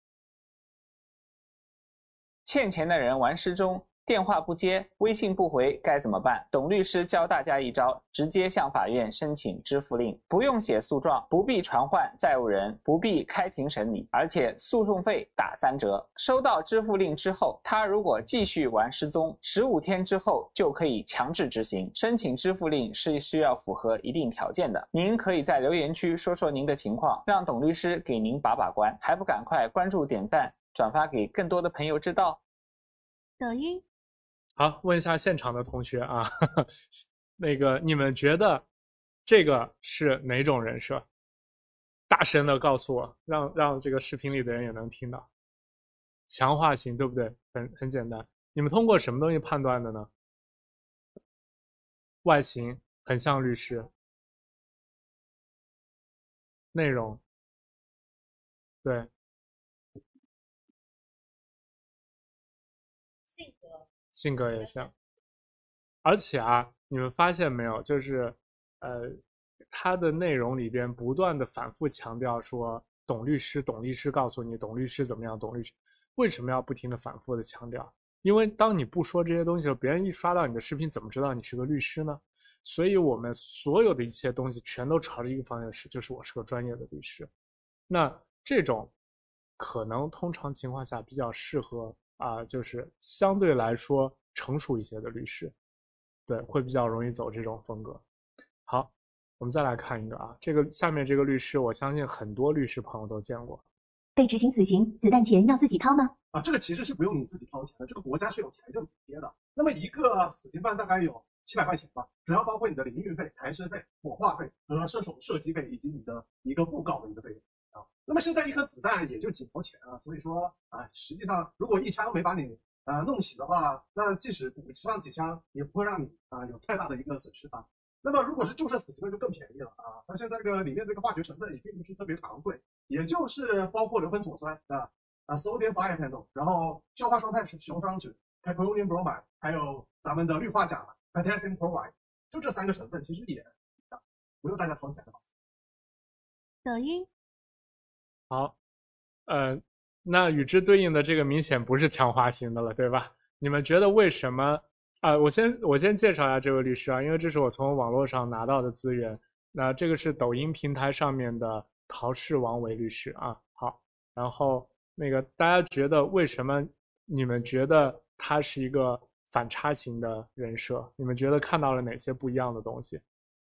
欠钱的人玩失踪，电话不接，微信不回，该怎么办？董律师教大家一招，直接向法院申请支付令，不用写诉状，不必传唤债务人，不必开庭审理，而且诉讼费打3折。收到支付令之后，他如果继续玩失踪，15天之后就可以强制执行。申请支付令是需要符合一定条件的，您可以在留言区说说您的情况，让董律师给您把关。还不赶快关注、点赞、转发给更多的朋友知道。 抖音。 好，问一下现场的同学啊， 那个你们觉得这个是哪种人设？大声的告诉我，让这个视频里的人也能听到。强化型，对不对？很简单。你们通过什么东西判断的呢？外形很像律师，内容，对，性格也像。而且啊，你们发现没有，就是它的内容里边不断的反复强调说，董律师，董律师告诉你，董律师怎么样，董律师为什么要不停的反复的强调？因为当你不说这些东西的时候，别人一刷到你的视频，怎么知道你是个律师呢？所以我们所有的一切东西全都朝着一个方向就是我是个专业的律师。那这种可能通常情况下比较适合就是相对来说成熟一些的律师，对，会比较容易走这种风格。好，我们再来看一个啊，这个下面这个律师，我相信很多律师朋友都见过。 被执行死刑，子弹钱要自己掏吗？ 这个其实是不用你自己掏钱的，这个国家是有财政补贴的。那么一个死刑犯大概有700块钱吧，主要包括你的淋浴费、抬尸费、火化费和射击费，以及你的一个布告的一个费用啊。那么现在一颗子弹也就几毛钱啊，所以说实际上如果一枪没把你弄死的话，那即使补上几枪，也不会让你有太大的一个损失啊。那么如果是注射死刑的就更便宜了啊，它现在这个里面这个化学成分也并不是特别昂贵，也就是包括硫苯妥酸sodium bicarbonate， 然后硝化双肽雄双酯 carbonium bromide， 还有咱们的氯化钾 potassium chloride， 就这3个成分其实也不用大家掏钱的。 抖音。 好，那与之对应的这个明显不是强化型的了，对吧？你们觉得为什么我先介绍一下这位律师啊，因为这是我从网络上拿到的资源。那这个是抖音平台上面的陶氏王维律师啊。好，然后那个大家觉得为什么你们觉得他是一个反差型的人设？你们觉得看到了哪些不一样的东西？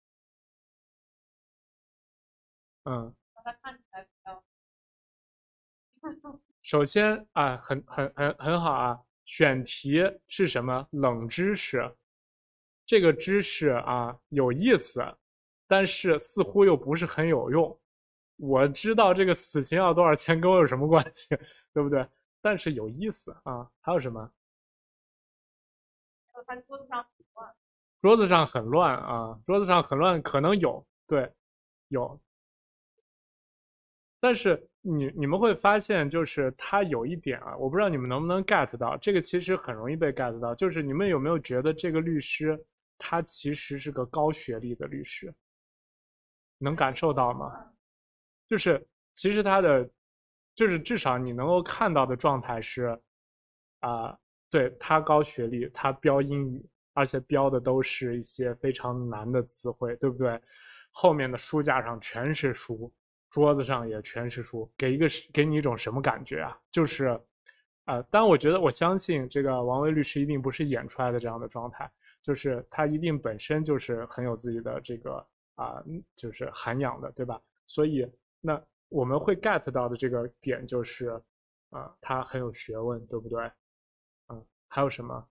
首先很好啊，选题是什么？冷知识。这个知识有意思，但是似乎又不是很有用。我知道这个死刑要多少钱跟我有什么关系，对不对？但是有意思啊。还有什么？桌子上很乱啊，桌子上很乱，可能有，对，有。但是你们会发现，就是它有一点我不知道你们能不能 get 到，这个其实很容易被 get 到，就是你们有没有觉得这个律师他其实是个高学历的律师？能感受到吗？就是其实他的，就是至少你能够看到的状态是对，他高学历，他标英语，而且标的都是一些非常难的词汇，对不对？后面的书架上全是书，桌子上也全是书，给你一种什么感觉啊？就是当然我相信这个王维律师一定不是演出来的这样的状态，就是他一定本身就是很有自己的这个就是涵养的，对吧？所以那我们会 get 到的这个点就是他很有学问，对不对？还有什么？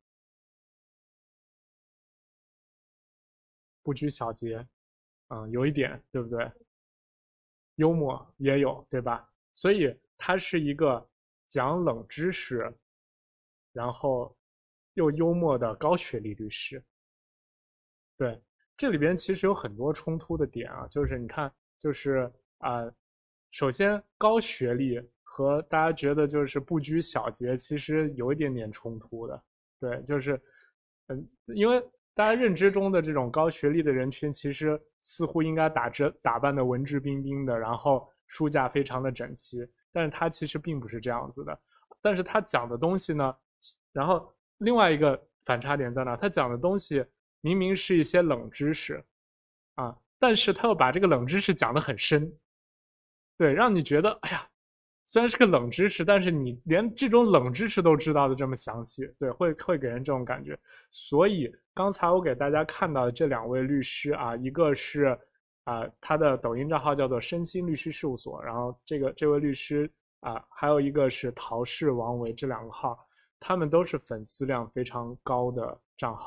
不拘小节，有一点，对不对？幽默也有，对吧？所以他是一个讲冷知识，然后又幽默的高学历律师。对，这里边其实有很多冲突的点就是你看，就是首先高学历和大家觉得就是不拘小节，其实有一点点冲突的。对，就是因为大家认知中的这种高学历的人群，其实似乎应该打扮的文质彬彬的，然后书架非常的整齐，但是他其实并不是这样子的。但是他讲的东西呢，然后另外一个反差点在哪？他讲的东西明明是一些冷知识但是他又把这个冷知识讲得很深，对，让你觉得哎呀，虽然是个冷知识，但是你连这种冷知识都知道的这么详细，对，会给人这种感觉。所以刚才我给大家看到的这2位律师一个是他的抖音账号叫做身心律师事务所，然后这位律师还有一个是陶氏王维，这2个号他们都是粉丝量非常高的账号。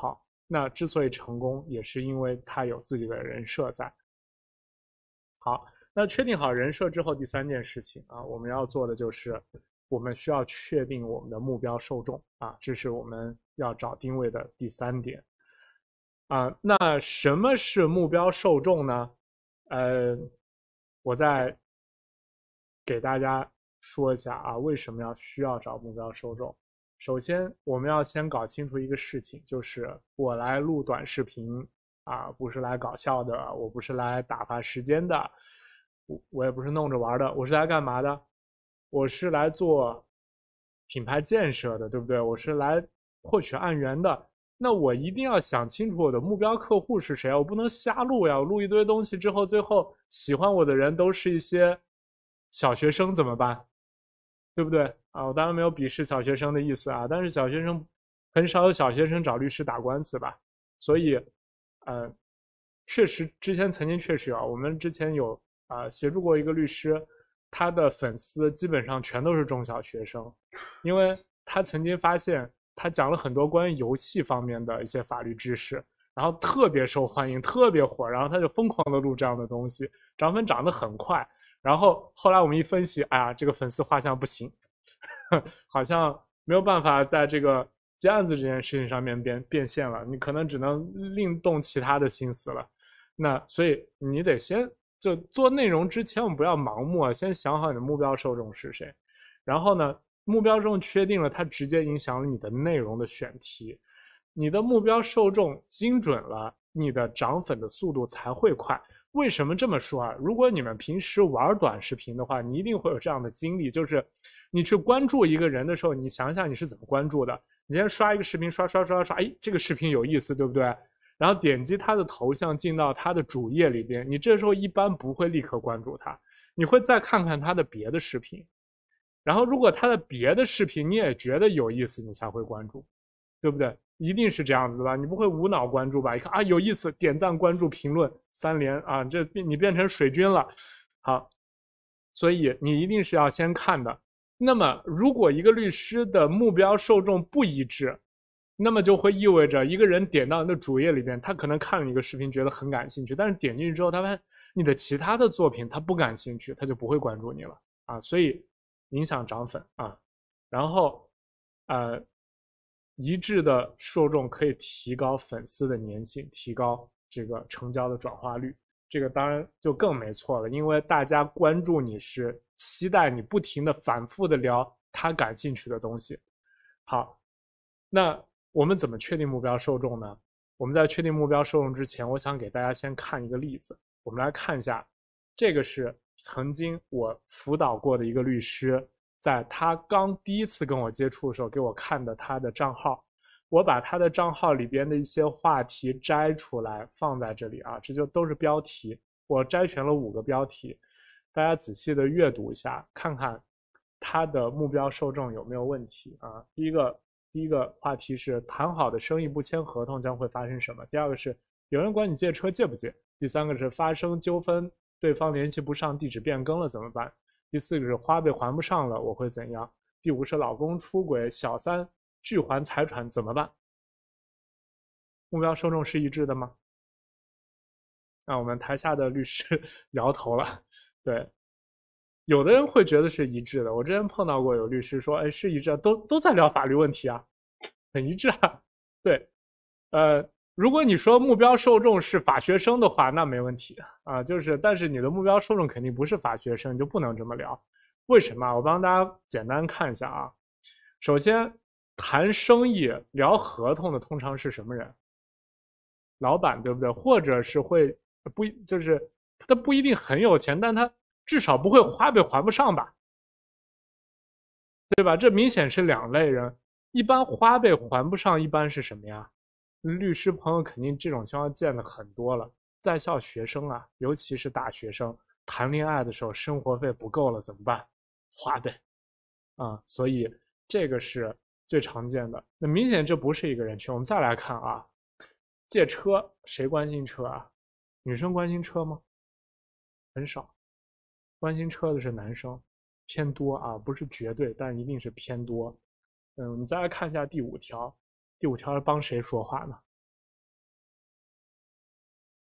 那之所以成功，也是因为他有自己的人设在。好，那确定好人设之后，第3件事情啊，我们要做的就是我们需要确定我们的目标受众啊，这是我们要找定位的第3点啊。那什么是目标受众呢？我再给大家说一下啊，为什么需要找目标受众。首先，我们要先搞清楚一个事情，就是我来录短视频啊，不是来搞笑的，我不是来打发时间的，我也不是弄着玩的，我是来干嘛的？我是来做品牌建设的，对不对？我是来获取案源的。那我一定要想清楚我的目标客户是谁啊，我不能瞎录呀！我录一堆东西之后，最后喜欢我的人都是一些小学生怎么办？对不对啊？我当然没有鄙视小学生的意思啊，但是小学生很少有小学生找律师打官司吧？所以，确实之前曾经确实有，我们之前有协助过一个律师，他的粉丝基本上全都是中小学生，因为他曾经发现他讲了很多关于游戏方面的一些法律知识，然后特别受欢迎，特别火，然后他就疯狂的录这样的东西，涨粉涨得很快。然后后来我们一分析，哎呀，这个粉丝画像不行，好像没有办法在这个接案子这件事情上面变现了，你可能只能另动其他的心思了。那所以你得先就做内容之前，我们不要盲目啊，先想好你的目标受众是谁。然后呢，目标受众确定了，它直接影响了你的内容的选题。你的目标受众精准了，你的涨粉的速度才会快。为什么这么说啊？如果你们平时玩短视频的话，你一定会有这样的经历，就是你去关注一个人的时候，你想想你是怎么关注的。你先刷一个视频，刷，哎，这个视频有意思，对不对？然后点击他的头像进到他的主页里边，你这时候一般不会立刻关注他，你会再看看他的别的视频。然后如果他的别的视频你也觉得有意思，你才会关注，对不对？一定是这样子的吧？你不会无脑关注吧？一看啊有意思，点赞、关注、评论3连啊，这你变成水军了。好，所以你一定是要先看的。那么如果一个律师的目标受众不一致，那么就会意味着一个人点到你的主页里边，他可能看了一个视频觉得很感兴趣，但是点进去之后他发现你的其他的作品他不感兴趣，他就不会关注你了啊。所以影响涨粉啊。然后一致的受众可以提高粉丝的粘性，提高这个成交的转化率，这个当然就更没错了，因为大家关注你是期待你不停的反复的聊他感兴趣的东西。好，那我们怎么确定目标受众呢？我们在确定目标受众之前，我想给大家先看一个例子。我们来看一下，这个是曾经我辅导过的一个律师，在他刚第一次跟我接触的时候给我看的他的账号。我把他的账号里边的一些话题摘出来放在这里啊，这就都是标题，我摘选了5个标题，大家仔细的阅读一下，看看他的目标受众有没有问题啊。第一个话题是谈好的生意不签合同将会发生什么，第2个是有人管你借车借不借，第3个是发生纠纷对方联系不上地址变更了怎么办，第4个是花呗还不上了我会怎样，第5是老公出轨小3拒还财产怎么办？目标受众是一致的吗？那我们台下的律师摇头了。对，有的人会觉得是一致的。我之前碰到过有律师说，哎，是一致，都在聊法律问题啊，很一致啊。对，如果你说目标受众是法学生的话，那没问题啊。但是你的目标受众肯定不是法学生，你就不能这么聊。为什么？我帮大家简单看一下啊。首先，谈生意聊合同的通常是什么人？老板，对不对？或者是会就是他不一定很有钱，但他至少不会花呗还不上吧，对吧？这明显是2类人。一般花呗还不上，一般是什么呀？律师朋友肯定这种情况见的很多了。在校学生啊，尤其是大学生，谈恋爱的时候生活费不够了怎么办？花呗啊，所以这个是最常见的。那明显这不是一个人群。我们再来看啊，借车谁关心车啊？女生关心车吗？很少，关心车的是男生，偏多啊，不是绝对，但一定是偏多。你再来看一下第5条，第5条是帮谁说话呢？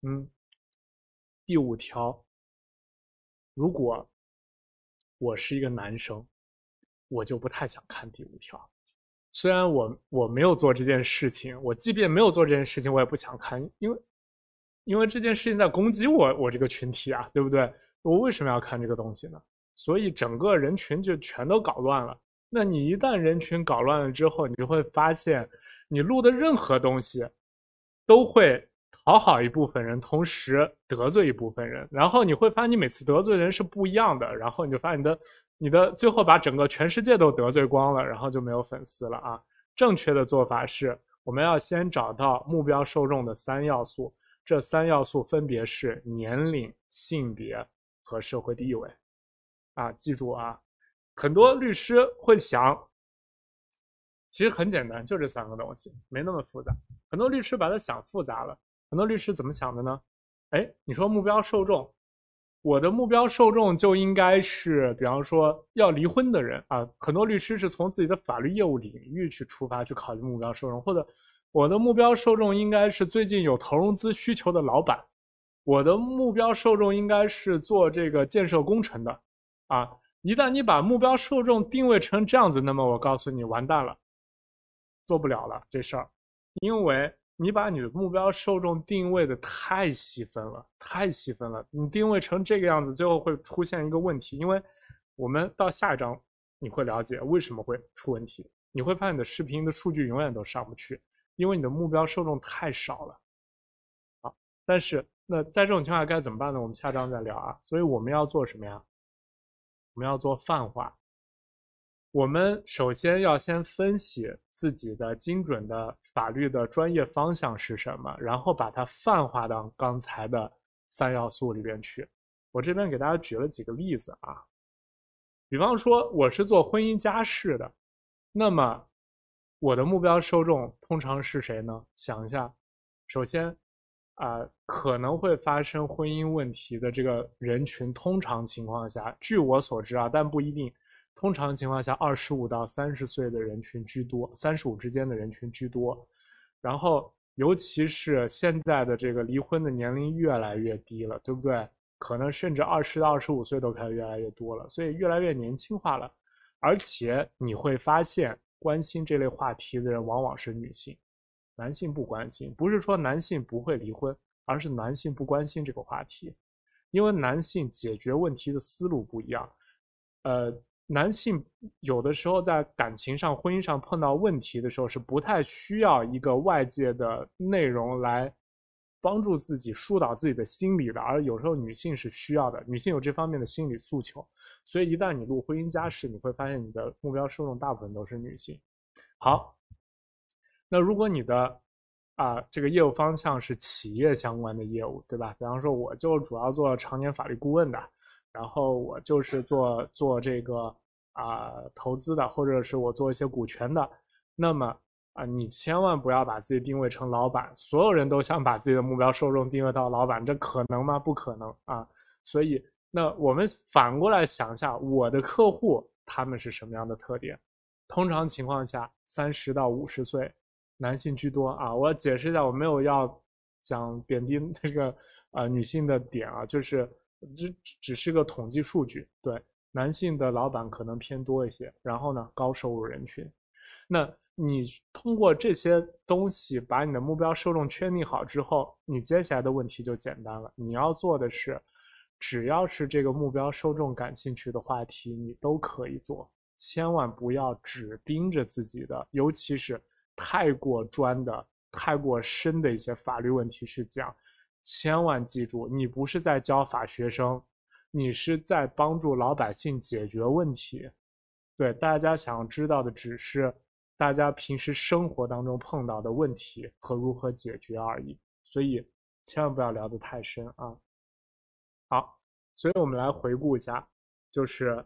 第5条，如果我是一个男生，我就不太想看第5条。虽然我没有做这件事情，我即便没有做这件事情，我也不想看，因为这件事情在攻击我这个群体啊，对不对？我为什么要看这个东西呢？所以整个人群就全都搞乱了。那你一旦人群搞乱了之后，你就会发现，你录的任何东西都会讨好一部分人，同时得罪一部分人。然后你会发现，你每次得罪人是不一样的，然后你就发现你的最后把整个全世界都得罪光了，然后就没有粉丝了啊。正确的做法是，我们要先找到目标受众的3要素，这3要素分别是年龄、性别和社会地位。啊，记住啊，很多律师会想，其实很简单，就这3个东西，没那么复杂。很多律师把它想复杂了。很多律师怎么想的呢？哎，你说目标受众，我的目标受众就应该是，比方说要离婚的人啊。很多律师是从自己的法律业务领域去出发去考虑目标受众，或者我的目标受众应该是最近有投融资需求的老板，我的目标受众应该是做这个建设工程的啊。一旦你把目标受众定位成这样子，那么我告诉你，完蛋了，做不了了这事儿，因为你把你的目标受众定位的太细分了，太细分了。你定位成这个样子，最后会出现一个问题，因为我们到下一章你会了解为什么会出问题。你会发现你的视频的数据永远都上不去，因为你的目标受众太少了。好，但是那在这种情况下该怎么办呢？我们下章再聊啊。所以我们要做什么呀？我们要做泛化。我们首先要先分析自己的精准的法律的专业方向是什么，然后把它泛化到刚才的3要素里边去。我这边给大家举了几个例子啊，比方说我是做婚姻家事的，那么我的目标受众通常是谁呢？想一下，首先可能会发生婚姻问题的这个人群，通常情况下，据我所知啊，但不一定，通常情况下25到30岁的人群居多，35之间的人群居多。然后尤其是现在的这个离婚的年龄越来越低了，对不对？可能甚至20到25岁都开始越来越多了，所以越来越年轻化了。而且你会发现，关心这类话题的人往往是女性，男性不关心。不是说男性不会离婚，而是男性不关心这个话题，因为男性解决问题的思路不一样。男性有的时候在感情上、婚姻上碰到问题的时候，是不太需要一个外界的内容来帮助自己疏导自己的心理的，而有时候女性是需要的，女性有这方面的心理诉求。所以一旦你录婚姻家事，你会发现你的目标受众大部分都是女性。好，那如果你的这个业务方向是企业相关的业务，对吧？比方说我就主要做常年法律顾问的，然后我就是做这个投资的，或者是我做一些股权的，那么你千万不要把自己定位成老板。所有人都想把自己的目标受众定位到老板，这可能吗？不可能啊！所以那我们反过来想一下，我的客户他们是什么样的特点？通常情况下30到50岁，男性居多啊。我要解释一下，我没有要讲贬低这个女性的点啊，就是只是个统计数据。对，男性的老板可能偏多一些，然后呢，高收入人群。那你通过这些东西把你的目标受众确定好之后，你接下来的问题就简单了。你要做的是，只要是这个目标受众感兴趣的话题，你都可以做。千万不要只盯着自己的，尤其是太过专的、太过深的一些法律问题去讲。千万记住，你不是在教法学生，你是在帮助老百姓解决问题。对，大家想知道的只是大家平时生活当中碰到的问题和如何解决而已，所以千万不要聊得太深啊。好，所以我们来回顾一下，就是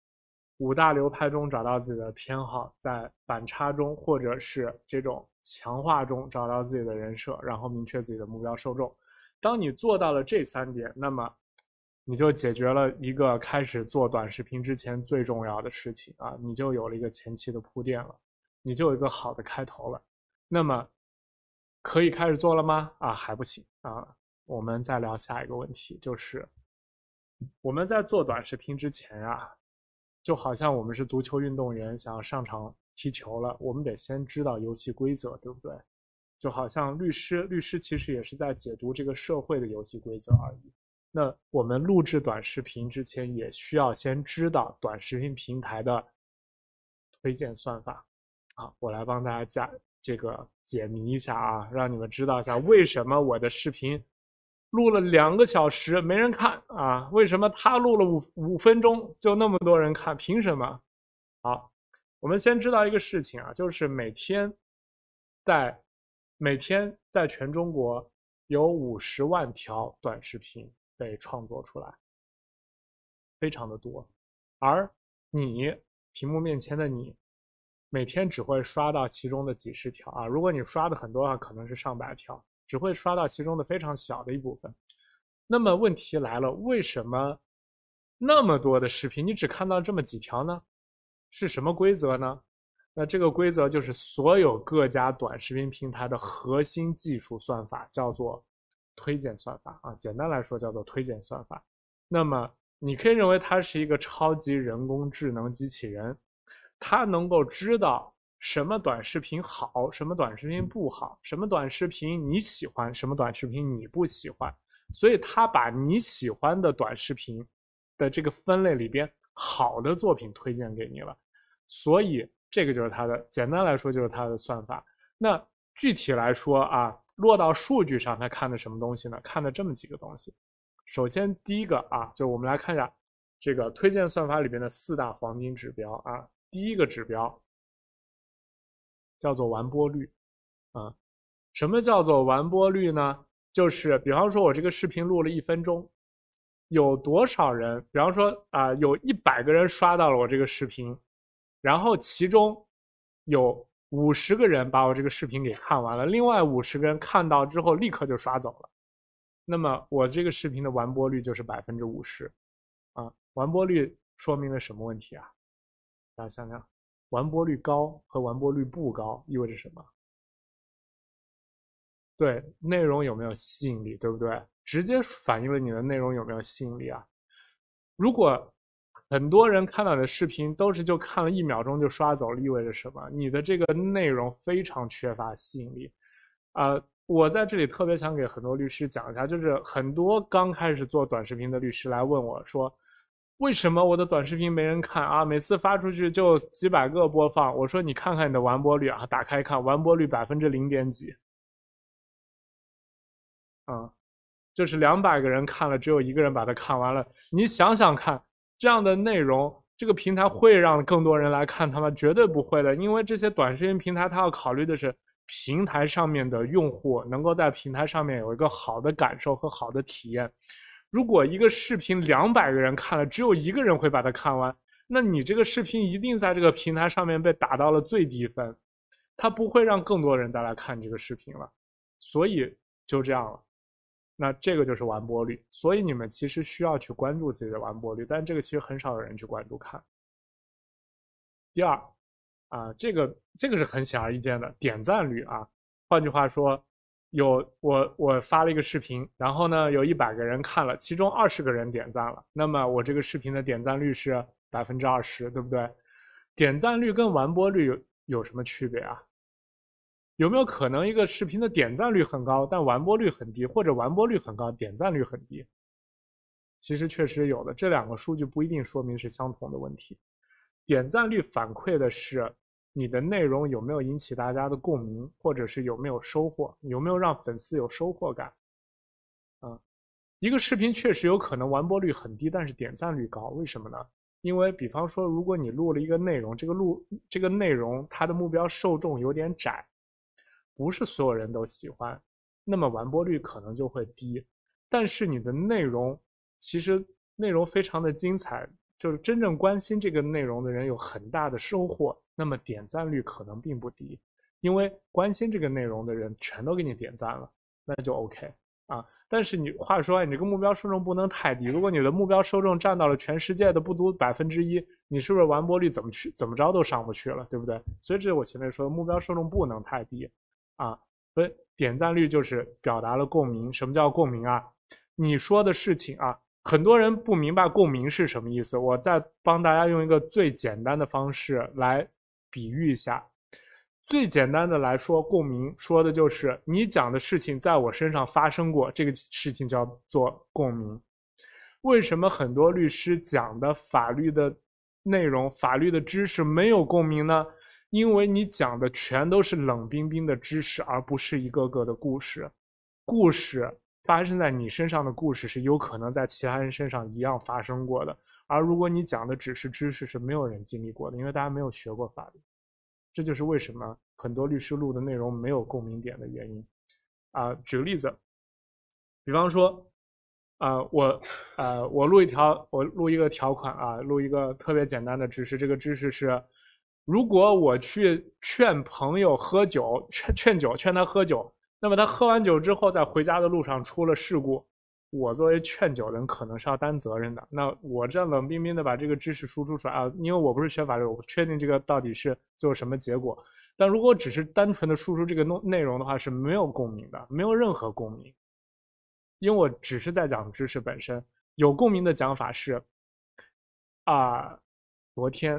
5大流派中找到自己的偏好，在反差中或者是这种强化中找到自己的人设，然后明确自己的目标受众。当你做到了这3点，那么你就解决了一个开始做短视频之前最重要的事情啊，你就有了一个前期的铺垫了，你就有一个好的开头了。那么可以开始做了吗？还不行啊。 我们再聊下一个问题，就是我们在做短视频之前啊，就好像我们是足球运动员，想要上场踢球了，我们得先知道游戏规则，对不对？就好像律师其实也是在解读这个社会的游戏规则而已。那我们录制短视频之前，也需要先知道短视频平台的推荐算法。我来帮大家解谜一下啊，让你们知道一下为什么我的视频录了2个小时没人看啊？为什么他录了5分钟就那么多人看？凭什么？好，我们先知道一个事情啊，就是每天在全中国有50万条短视频被创作出来，非常的多。而你屏幕面前的你，每天只会刷到其中的几十条啊，如果你刷的很多的话，可能是上百条，只会刷到其中的非常小的一部分。那么问题来了，为什么那么多的视频你只看到这么几条呢？是什么规则呢？那这个规则就是所有各家短视频平台的核心技术算法，叫做推荐算法啊，简单来说叫做推荐算法。那么你可以认为它是一个超级人工智能机器人，它能够知道什么短视频好，什么短视频不好，什么短视频你喜欢，什么短视频你不喜欢，所以它把你喜欢的短视频的这个分类里边好的作品推荐给你了，所以这个就是它的，简单来说就是它的算法。那具体来说啊，落到数据上，它看的什么东西呢？看的这么几个东西。首先第一个啊，就我们来看一下这个推荐算法里边的4大黄金指标啊。第一个指标叫做完播率啊。什么叫做完播率呢？就是比方说我这个视频录了1分钟，有多少人，比方说有100个人刷到了我这个视频，然后其中有50个人把我这个视频给看完了，另外50个人看到之后立刻就刷走了，那么我这个视频的完播率就是50%啊。完播率说明了什么问题啊？大家想想，完播率高和完播率不高意味着什么？对，内容有没有吸引力，对不对？直接反映了你的内容有没有吸引力啊。如果很多人看到你的视频都是就看了1秒钟就刷走了，意味着什么？你的这个内容非常缺乏吸引力。我在这里特别想给很多律师讲一下，就是很多刚开始做短视频的律师来问我说，为什么我的短视频没人看啊？每次发出去就几百个播放。我说你看看你的完播率啊，打开看，完播率0.几。就是200个人看了，只有1个人把它看完了。你想想看，这样的内容，这个平台会让更多人来看它吗？绝对不会的，因为这些短视频平台它要考虑的是平台上面的用户能够在平台上面有一个好的感受和好的体验。如果一个视频200个人看了，只有1个人会把它看完，那你这个视频一定在这个平台上面被打到了最低分，它不会让更多人再来看这个视频了。所以就这样了。那这个就是完播率，所以你们其实需要去关注自己的完播率，但这个其实很少有人去关注看。第二这个是很显而易见的点赞率啊。换句话说，我发了一个视频，然后呢有100个人看了，其中20个人点赞了，那么我这个视频的点赞率是20%，对不对？点赞率跟完播率有什么区别啊？有没有可能一个视频的点赞率很高，但完播率很低，或者完播率很高，点赞率很低？其实确实有的，这2个数据不一定说明是相同的问题。点赞率反馈的是你的内容有没有引起大家的共鸣，或者是有没有收获，有没有让粉丝有收获感。一个视频确实有可能完播率很低，但是点赞率高，为什么呢？因为比方说，如果你录了一个内容，这个内容它的目标受众有点窄，不是所有人都喜欢，那么完播率可能就会低。但是你的内容其实内容非常的精彩，就是真正关心这个内容的人有很大的收获，那么点赞率可能并不低，因为关心这个内容的人全都给你点赞了，那就 OK 啊。但是话说你这个目标受众不能太低，如果你的目标受众占到了全世界的不足1%，你是不是完播率怎么着都上不去了，对不对？所以这是我前面说的，目标受众不能太低。 所以点赞率就是表达了共鸣。什么叫共鸣啊？你说的事情啊，很多人不明白共鸣是什么意思。我再帮大家用一个最简单的方式来比喻一下。最简单的来说，共鸣说的就是你讲的事情在我身上发生过，这个事情叫做共鸣。为什么很多律师讲的法律的内容、法律的知识没有共鸣呢？因为你讲的全都是冷冰冰的知识，而不是一个个的故事。故事发生在你身上的故事是有可能在其他人身上一样发生过的，而如果你讲的只是知识，是没有人经历过的，因为大家没有学过法律。这就是为什么很多律师录的内容没有共鸣点的原因。举个例子，比方说，我录一个条款啊，录一个特别简单的知识。这个知识是，如果我去劝朋友喝酒，劝他喝酒，那么他喝完酒之后，在回家的路上出了事故，我作为劝酒的人可能是要担责任的。那我这样冷冰冰的把这个知识输出出来啊，因为我不是学法律，我不确定这个到底是最后什么结果。但如果只是单纯的输出这个内容的话，是没有共鸣的，没有任何共鸣。因为我只是在讲知识本身。有共鸣的讲法是，昨天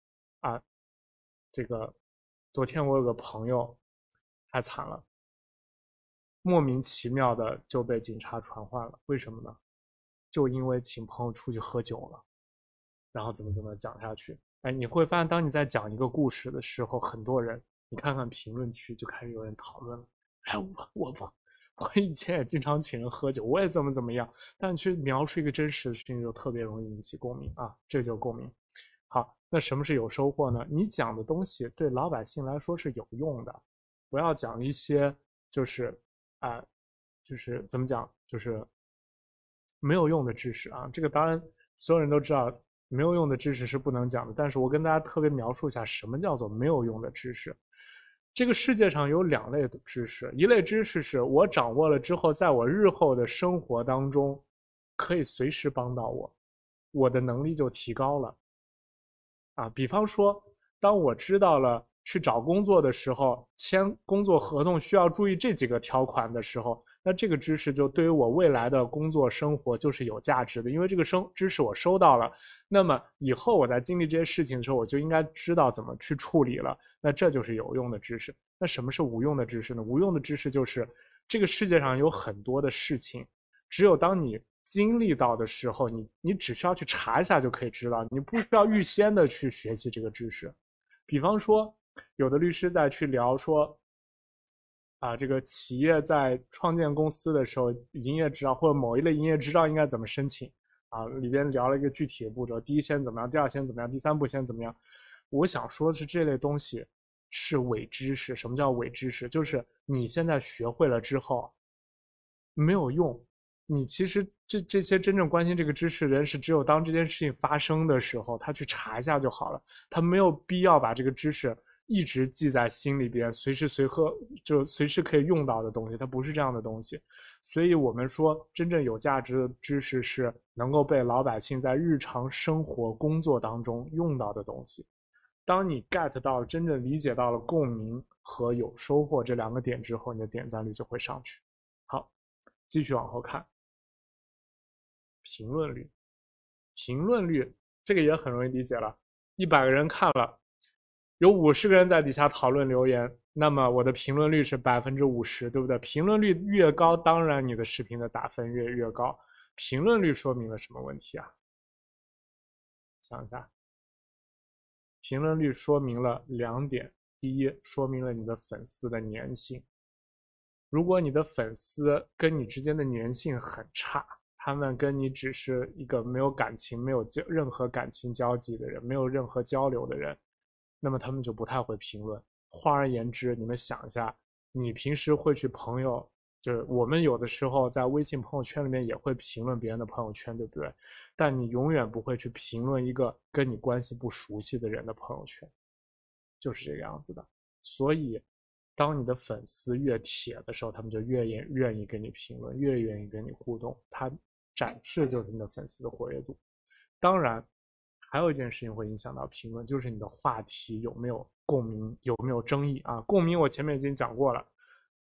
我有个朋友太惨了，莫名其妙的就被警察传唤了。为什么呢？就因为请朋友出去喝酒了，然后怎么讲下去。你会发现当你在讲一个故事的时候，很多人，你看看评论区就开始有人讨论了。我以前也经常请人喝酒，我也怎么样，但去描述一个真实的事情就特别容易引起共鸣啊，这就是共鸣。好，那什么是有收获呢？你讲的东西对老百姓来说是有用的，不要讲一些就是怎么讲，就是没有用的知识啊。这个当然所有人都知道，没有用的知识是不能讲的，但是我跟大家特别描述一下什么叫做没有用的知识。这个世界上有两类的知识，一类知识是我掌握了之后，在我日后的生活当中可以随时帮到我的能力就提高了。比方说，当我知道了去找工作的时候，签工作合同需要注意这几个条款的时候，那这个知识就对于我未来的工作生活就是有价值的，因为这个知识我收到了，那么以后我在经历这些事情的时候，我就应该知道怎么去处理了。那这就是有用的知识。那什么是无用的知识呢？无用的知识就是这个世界上有很多的事情，只有当你经历到的时候，你只需要去查一下就可以知道，你不需要预先的去学习这个知识。比方说，有的律师在去聊说，这个企业在创建公司的时候，营业执照或者某一类营业执照应该怎么申请里边聊了一个具体的步骤，第一先怎么样，第二先怎么样，第三步先怎么样。我想说的是，这类东西是伪知识。什么叫伪知识？就是你现在学会了之后没有用。你其实这些真正关心这个知识的人，是只有当这件事情发生的时候，他去查一下就好了。他没有必要把这个知识一直记在心里边，随时可以用到的东西，它不是这样的东西。所以我们说，真正有价值的知识是能够被老百姓在日常生活工作当中用到的东西。当你 get 到真正理解到了共鸣和有收获这两个点之后，你的点赞率就会上去。好，继续往后看，评论率这个也很容易理解了。100个人看了，有50个人在底下讨论留言，那么我的评论率是50%，对不对？评论率越高，当然你的视频的打分越高。评论率说明了什么问题啊？想一下。评论率说明了2点。第一，说明了你的粉丝的粘性。如果你的粉丝跟你之间的粘性很差，他们跟你只是一个没有感情、没有任何感情交集的人，没有任何交流的人，那么他们就不太会评论。换而言之，你们想一下，你平时会去就是我们有的时候在微信朋友圈里面也会评论别人的朋友圈，对不对？但你永远不会去评论一个跟你关系不熟悉的人的朋友圈，就是这个样子的。所以当你的粉丝越铁的时候，他们就越愿意跟你评论，越愿意跟你互动，它展示就是你的粉丝的活跃度。当然还有一件事情会影响到评论，就是你的话题有没有共鸣，有没有争议共鸣我前面已经讲过了，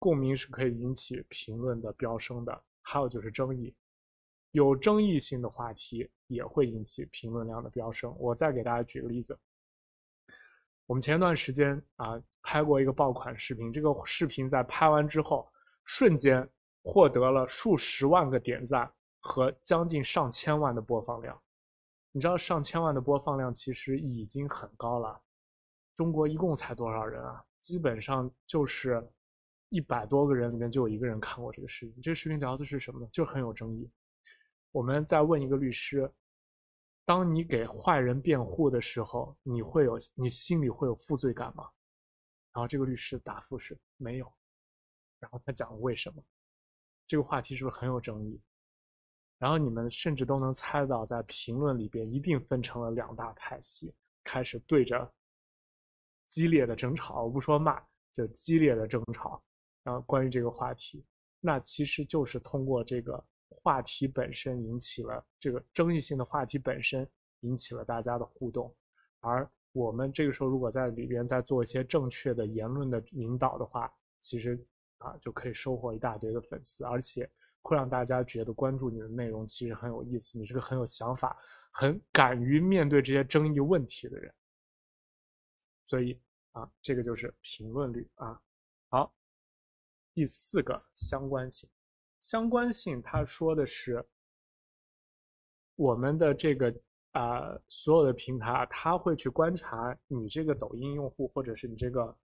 共鸣是可以引起评论的飙升的，还有就是争议，有争议性的话题也会引起评论量的飙升。我再给大家举个例子，我们前段时间拍过一个爆款视频，这个视频在拍完之后，瞬间获得了数十万个点赞和将近上千万的播放量。你知道上千万的播放量其实已经很高了，中国一共才多少人啊？基本上就是100多个人里面就有1个人看过这个视频。这个视频聊的是什么呢？就是很有争议。我们在问一个律师，当你给坏人辩护的时候，你心里会有负罪感吗？然后这个律师答复是没有。然后他讲为什么？这个话题是不是很有争议？然后你们甚至都能猜到，在评论里边一定分成了2大派系，开始对着激烈的争吵，我不说骂，就激烈的争吵。然后关于这个话题，那其实就是通过这个话题本身引起了这个争议性的话题本身引起了大家的互动，而我们这个时候如果在里边再做一些正确的言论的引导的话，其实就可以收获一大堆的粉丝，而且会让大家觉得关注你的内容其实很有意思，你是个很有想法、很敢于面对这些争议问题的人。所以这个就是评论率啊。好，第4个相关性。相关性它说的是我们的这个所有的平台它会去观察你这个抖音用户或者是你这个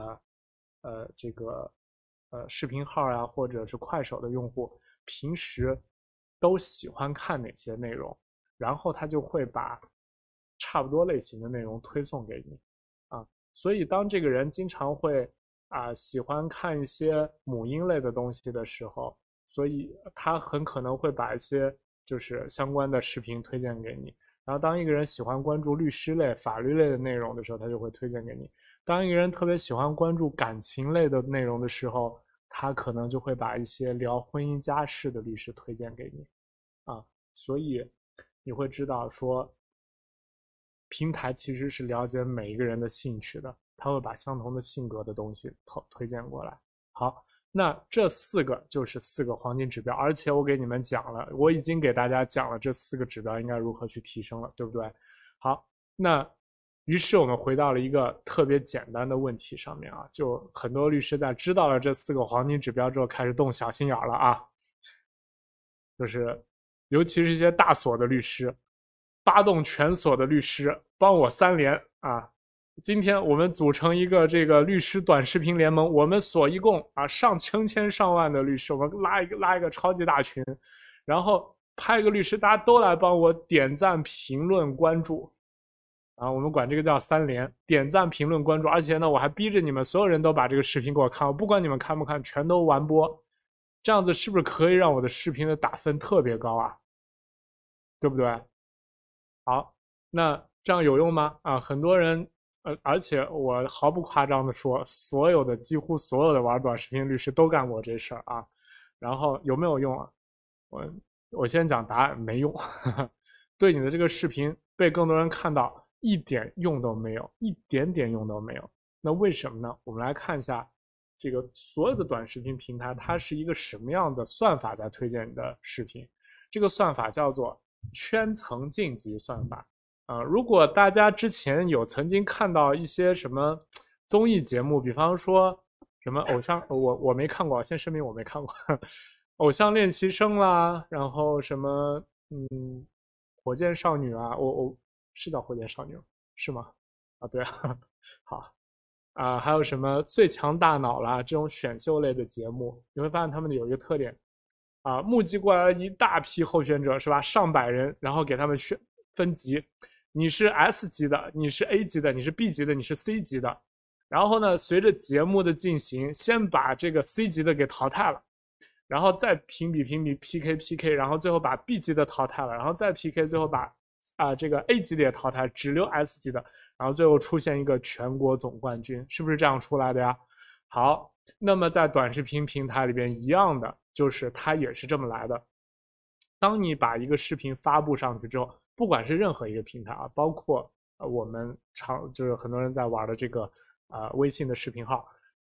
视频号啊，或者是快手的用户平时都喜欢看哪些内容，然后他就会把差不多类型的内容推送给你所以当这个人经常会喜欢看一些母婴类的东西的时候，所以他很可能会把一些就是相关的视频推荐给你。然后当一个人喜欢关注律师类、法律类的内容的时候，他就会推荐给你。当一个人特别喜欢关注感情类的内容的时候，他可能就会把一些聊婚姻家事的律师推荐给你所以你会知道说平台其实是了解每一个人的兴趣的，他会把相同的性格的东西推荐过来。好，那这4个就是4个黄金指标，而且我给你们讲了，我已经给大家讲了这4个指标应该如何去提升了，对不对？好，那于是我们回到了一个特别简单的问题上面就很多律师在知道了这4个黄金指标之后开始动小心眼了就是尤其是一些大所的律师，发动全所的律师帮我3连今天我们组成一个这个律师短视频联盟，我们所一共上千上万的律师，我们拉一个超级大群，然后派一个律师，大家都来帮我点赞、评论、关注我们管这个叫3连，点赞、评论、关注，而且呢我还逼着你们所有人都把这个视频给我看，我不管你们看不看，全都完播。这样子是不是可以让我的视频的打分特别高对不对？好，那这样有用吗？很多人而且我毫不夸张的说，几乎所有的玩短视频律师都干过这事儿然后有没有用我先讲答案，没用对你的这个视频被更多人看到一点用都没有，一点点用都没有。那为什么呢？我们来看一下这个所有的短视频平台它是一个什么样的算法在推荐你的视频。这个算法叫做圈层晋级算法如果大家之前有曾经看到一些什么综艺节目，比方说什么偶像，我没看过，先声明我没看过偶像练习生啦，然后什么火箭少女我是叫火箭少女是吗？对好还有什么最强大脑啦，这种选秀类的节目，你会发现他们有一个特点募集过来一大批候选者是吧，上百人，然后给他们分级，你是 S 级的，你是 A 级的，你是 B 级的，你是 C 级的。然后呢，随着节目的进行，先把这个 C 级的给淘汰了，然后再评比 PK， 然后最后把 B 级的淘汰了，然后再 PK， 最后把这个 A 级的也淘汰，只留 S 级的，然后最后出现一个全国总冠军，是不是这样出来的呀？好，那么在短视频平台里边一样的，就是它也是这么来的。当你把一个视频发布上去之后，不管是任何一个平台包括我们就是很多人在玩的这个微信的视频号，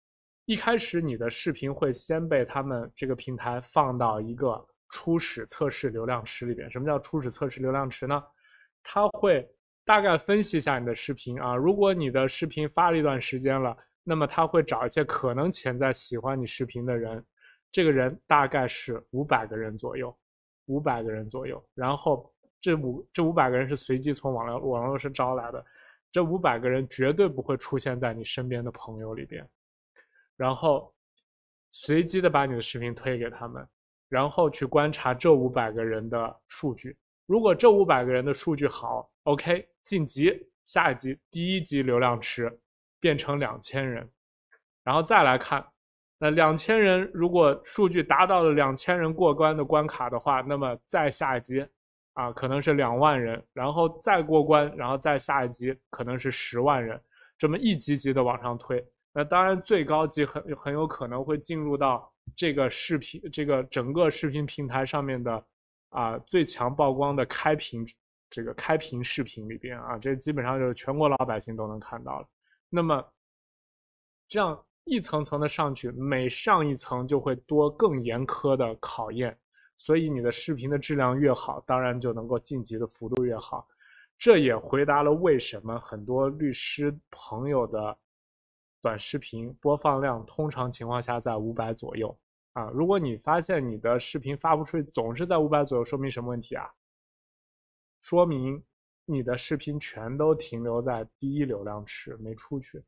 一开始你的视频会先被他们这个平台放到一个初始测试流量池里边。什么叫初始测试流量池呢？它会大概分析一下你的视频啊，如果你的视频发了一段时间了，那么他会找一些可能潜在喜欢你视频的人，这个人大概是500个人左右，500个人左右。然后这500个人是随机从网络上招来的，这500个人绝对不会出现在你身边的朋友里边，然后随机的把你的视频推给他们，然后去观察这500个人的数据。如果这500个人的数据好 ，OK， 晋级下一级，第一级流量池变成2000人，然后再来看，那2000人如果数据达到了2000人过关的关卡的话，那么再下一级啊，可能是2万人，然后再过关，然后再下一级可能是10万人，这么一级级的往上推。那当然最高级很有可能会进入到这个整个视频平台上面的最强曝光的开屏视频里边啊，这基本上就是全国老百姓都能看到了。那么这样一层层的上去，每上一层就会多更严苛的考验，所以你的视频的质量越好，当然就能够晋级的幅度越好。这也回答了为什么很多律师朋友的短视频播放量通常情况下在500左右啊。如果你发现你的视频发布出去总是在500左右，说明什么问题啊？说明你的视频全都停留在第一流量池没出去。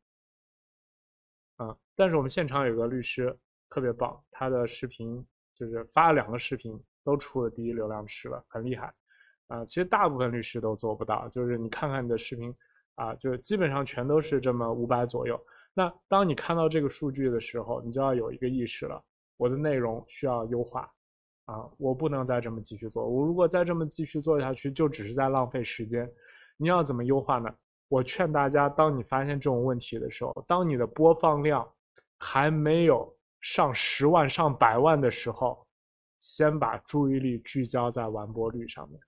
但是我们现场有个律师特别棒，他的视频就是发了2个视频都出了第一流量池了，很厉害其实大部分律师都做不到，就是你看看你的视频就基本上全都是这么500左右。那当你看到这个数据的时候，你就要有一个意识了，我的内容需要优化我不能再这么继续做，我如果再这么继续做下去就只是在浪费时间。你要怎么优化呢？我劝大家，当你发现这种问题的时候，当你的播放量还没有上10万上100万的时候，先把注意力聚焦在完播率上面。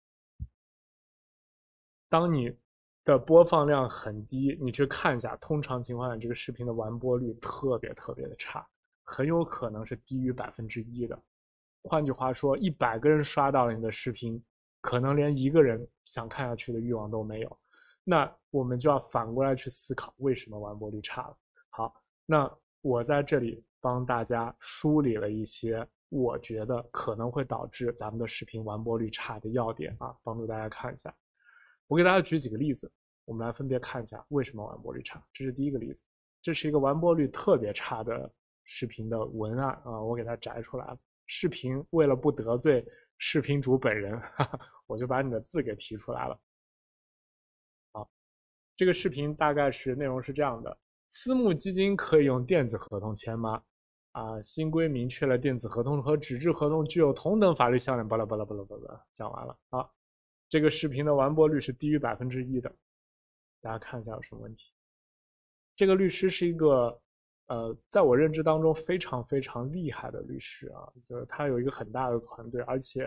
当你的播放量很低，你去看一下，通常情况下这个视频的完播率特别的差，很有可能是低于1%的。换句话说，100个人刷到了你的视频，可能连1个人想看下去的欲望都没有。那我们就要反过来去思考，为什么完播率差了。好，那我在这里帮大家梳理了一些我觉得可能会导致咱们的视频完播率差的要点帮助大家看一下。我给大家举几个例子，我们来分别看一下为什么完播率差。这是第一个例子，这是一个完播率特别差的视频的文案我给它摘出来了。视频为了不得罪视频主本人我就把你的字给提出来了。好，这个视频大概是内容是这样的：私募基金可以用电子合同签吗？新规明确了电子合同和纸质合同具有同等法律效力，巴拉巴拉巴拉巴拉，讲完了这个视频的完播率是低于1%的，大家看一下有什么问题。这个律师是一个在我认知当中非常厉害的律师就是他有一个很大的团队，而且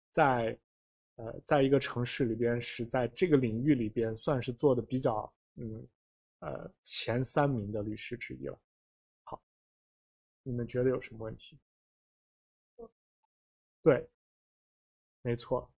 在一个城市里边是在这个领域里边算是做的比较前3名的律师之一了。好，你们觉得有什么问题？对，没错，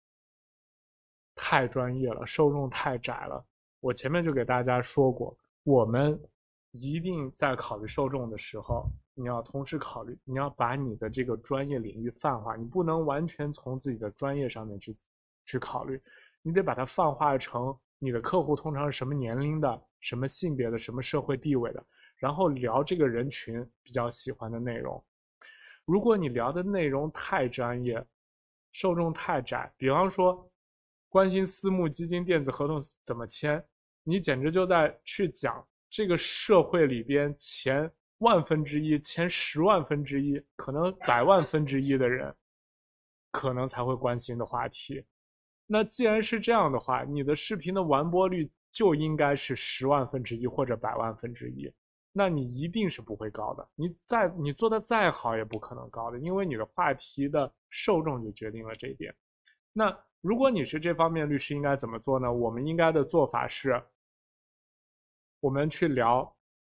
太专业了，受众太窄了。我前面就给大家说过，我们一定在考虑受众的时候，你要同时考虑，你要把你的这个专业领域泛化，你不能完全从自己的专业上面去考虑，你得把它泛化成你的客户通常是什么年龄的、什么性别的、什么社会地位的，然后聊这个人群比较喜欢的内容。如果你聊的内容太专业，受众太窄，比方说关心私募基金电子合同怎么签，你简直就在去讲这个社会里边前1/1000、前10万分之一，可能100万分之一的人可能才会关心的话题。那既然是这样的话，你的视频的完播率就应该是10万分之一或者100万分之一，那你一定是不会高的。你做的再好也不可能高的，因为你的话题的受众就决定了这一点。那如果你是这方面律师，应该怎么做呢？我们应该的做法是，我们去聊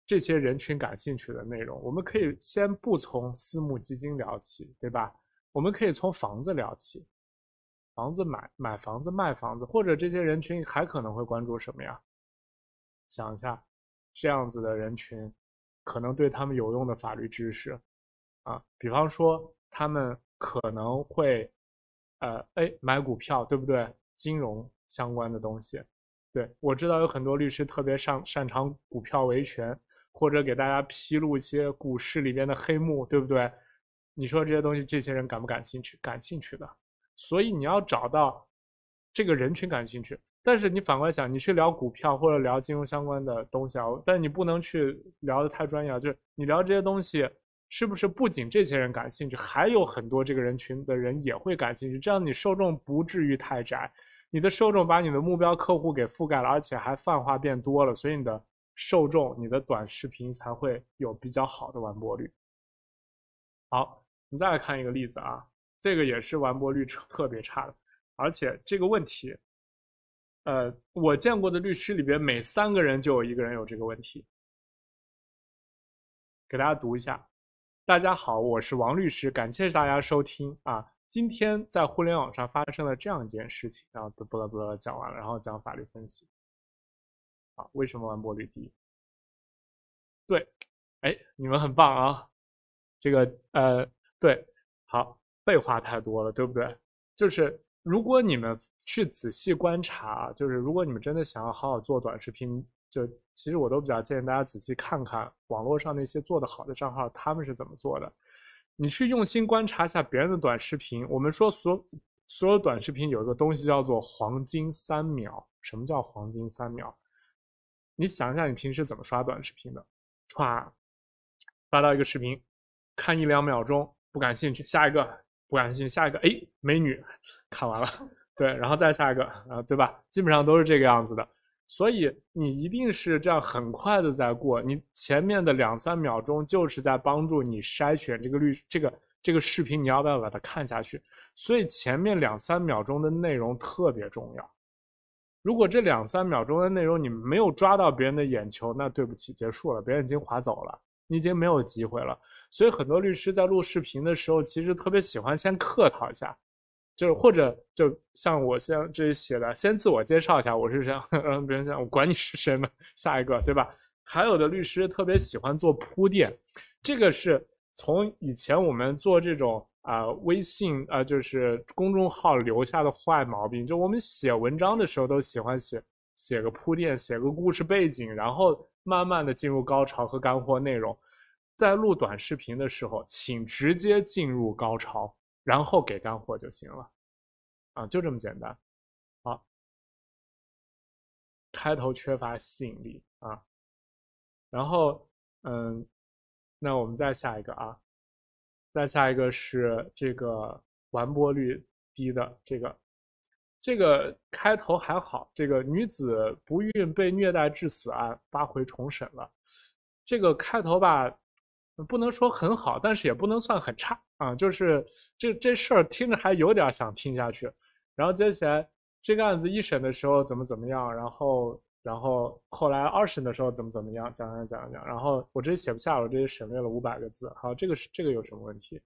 这些人群感兴趣的内容。我们可以先不从私募基金聊起，对吧？我们可以从房子聊起，房子买房子卖房子，或者这些人群还可能会关注什么呀？想一下，这样子的人群可能对他们有用的法律知识啊，比方说他们可能会买股票，对不对？金融相关的东西。对，我知道有很多律师特别擅长股票维权，或者给大家披露一些股市里边的黑幕，对不对？你说这些东西，这些人感不感兴趣？感兴趣的。所以你要找到这个人群感兴趣。但是你反过来想，你去聊股票或者聊金融相关的东西啊，但是你不能去聊得太专业啊，就是你聊这些东西，是不是不仅这些人感兴趣，还有很多这个人群的人也会感兴趣，这样你受众不至于太窄。你的受众把你的目标客户给覆盖了，而且还泛化变多了，所以你的受众，你的短视频才会有比较好的完播率。好，我们再来看一个例子啊，这个也是完播率特别差的，而且这个问题，我见过的律师里边每3个人就有1个人有这个问题。给大家读一下。大家好，我是王律师，感谢大家收听啊。今天在互联网上发生了这样一件事情，然后不啦讲完了，然后讲法律分析。啊，为什么完播率低？对，哎，你们很棒啊。这个对，好，废话太多了，对不对？就是如果你们去仔细观察，就是如果你们真的想要好好做短视频，就其实我都比较建议大家仔细看看网络上那些做得好的账号，他们是怎么做的。你去用心观察一下别人的短视频。我们说所有短视频有一个东西叫做黄金3秒。什么叫黄金3秒？你想一下，你平时怎么刷短视频的？发到一个视频，看1-2秒钟，不感兴趣，下一个不感兴趣，下一个，哎，美女，看完了，对，然后再下一个啊，对吧？基本上都是这个样子的。所以你一定是这样很快的在过，你前面的2-3秒钟就是在帮助你筛选这个视频你要不要把它看下去。所以前面2-3秒钟的内容特别重要。如果这2-3秒钟的内容你没有抓到别人的眼球，那对不起，结束了，别人已经划走了，你已经没有机会了。所以很多律师在录视频的时候，其实特别喜欢先客套一下，就是或者就像我现在这里写的，先自我介绍一下我是谁，让别人想我管你是谁呢，下一个，对吧？还有的律师特别喜欢做铺垫，这个是从以前我们做这种微信就是公众号留下的坏毛病。就我们写文章的时候都喜欢写个铺垫，写个故事背景，然后慢慢的进入高潮和干货内容。在录短视频的时候，请直接进入高潮，然后给干货就行了啊，就这么简单。好，开头缺乏吸引力啊，然后那我们再下一个啊，再下一个是这个完播率低的这个开头还好，这个女子不孕被虐待致死案发回重审了。这个开头吧，不能说很好，但是也不能算很差啊，就是这事儿听着还有点想听下去。然后接下来这个案子1审的时候怎么样，然后后来2审的时候怎么样，讲，然后我这里写不下，我这里省略了500个字。好，这个有什么问题？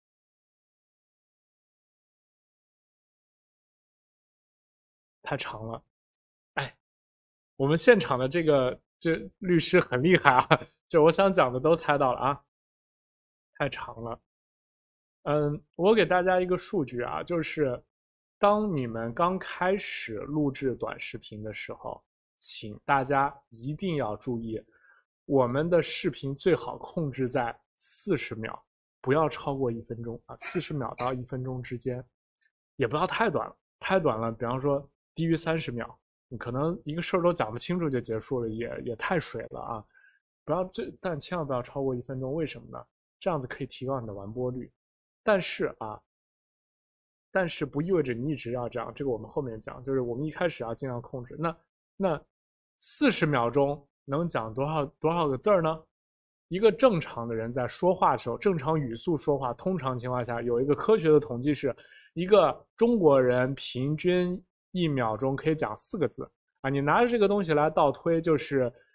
太长了，哎，我们现场的这律师很厉害啊，就我想讲的都猜到了啊，太长了。我给大家一个数据啊，就是当你们刚开始录制短视频的时候，请大家一定要注意，我们的视频最好控制在40秒，不要超过1分钟啊，40秒到1分钟之间，也不要太短了，太短了，比方说低于30秒，你可能一个事儿都讲不清楚就结束了，也太水了啊！但千万不要超过1分钟，为什么呢？这样子可以提高你的完播率。但是不意味着你一直要这样，这个我们后面讲，就是我们一开始要尽量控制。那40秒钟能讲多少个字呢？一个正常的人在说话的时候，正常语速说话，通常情况下有一个科学的统计是，一个中国人平均1秒钟可以讲4个字啊。你拿着这个东西来倒推，就是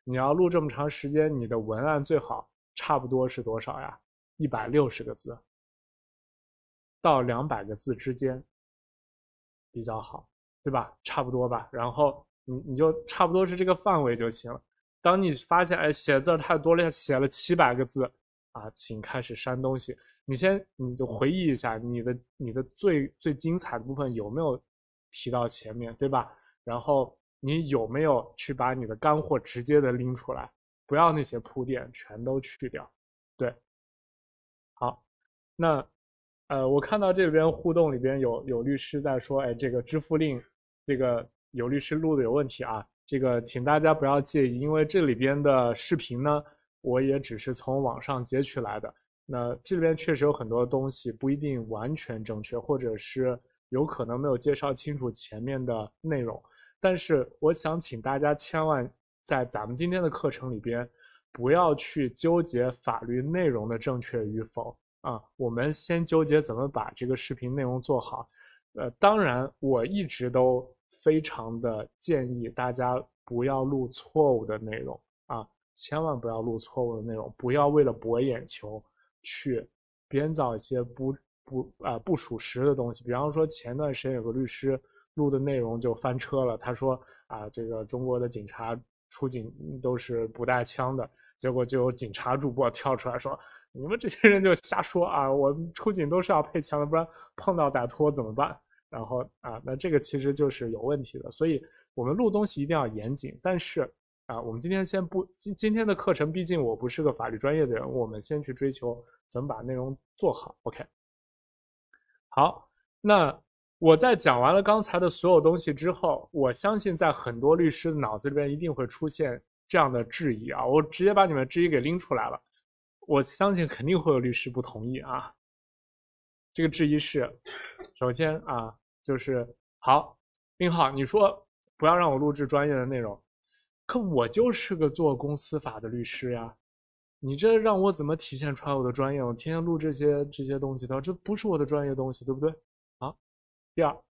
你要录这么长时间，你的文案最好差不多是多少呀？160个字到200个字之间比较好，对吧？差不多吧。然后你就差不多是这个范围就行了。当你发现写字太多了，写了700个字啊，请开始删东西。你就回忆一下你的最精彩的部分有没有提到前面，对吧？然后你有没有去把你的干货直接的拎出来，不要那些铺垫全都去掉。对，好，那我看到这边互动里边有律师在说，哎，这个支付令这个有律师录的有问题啊，这个请大家不要介意，因为这里边的视频呢，我也只是从网上截取来的。那这边确实有很多东西不一定完全正确，或者是有可能没有介绍清楚前面的内容。但是我想请大家千万在咱们今天的课程里边，不要去纠结法律内容的正确与否啊，我们先纠结怎么把这个视频内容做好。当然我一直都非常的建议大家不要录错误的内容啊，千万不要录错误的内容，不要为了博眼球去编造一些不属实的东西。比方说前段时间有个律师录的内容就翻车了，他说啊，这个中国的警察出警都是不带枪的，结果就有警察主播跳出来说，你们这些人就瞎说啊，我出警都是要配枪的，不然碰到歹徒怎么办？然后啊，那这个其实就是有问题的。所以我们录东西一定要严谨，但是啊，我们今天今天的课程，毕竟我不是个法律专业的人，我们先去追求怎么把内容做好。OK， 好，那我在讲完了刚才的所有东西之后，我相信在很多律师的脑子里边一定会出现这样的质疑啊，我直接把你们质疑给拎出来了。我相信肯定会有律师不同意啊。这个质疑是，首先啊，就是好，林浩，你说不要让我录制专业的内容，可我就是个做公司法的律师呀，你这让我怎么体现出来我的专业？我天天录这些东西的，这不是我的专业东西，对不对？好，第二，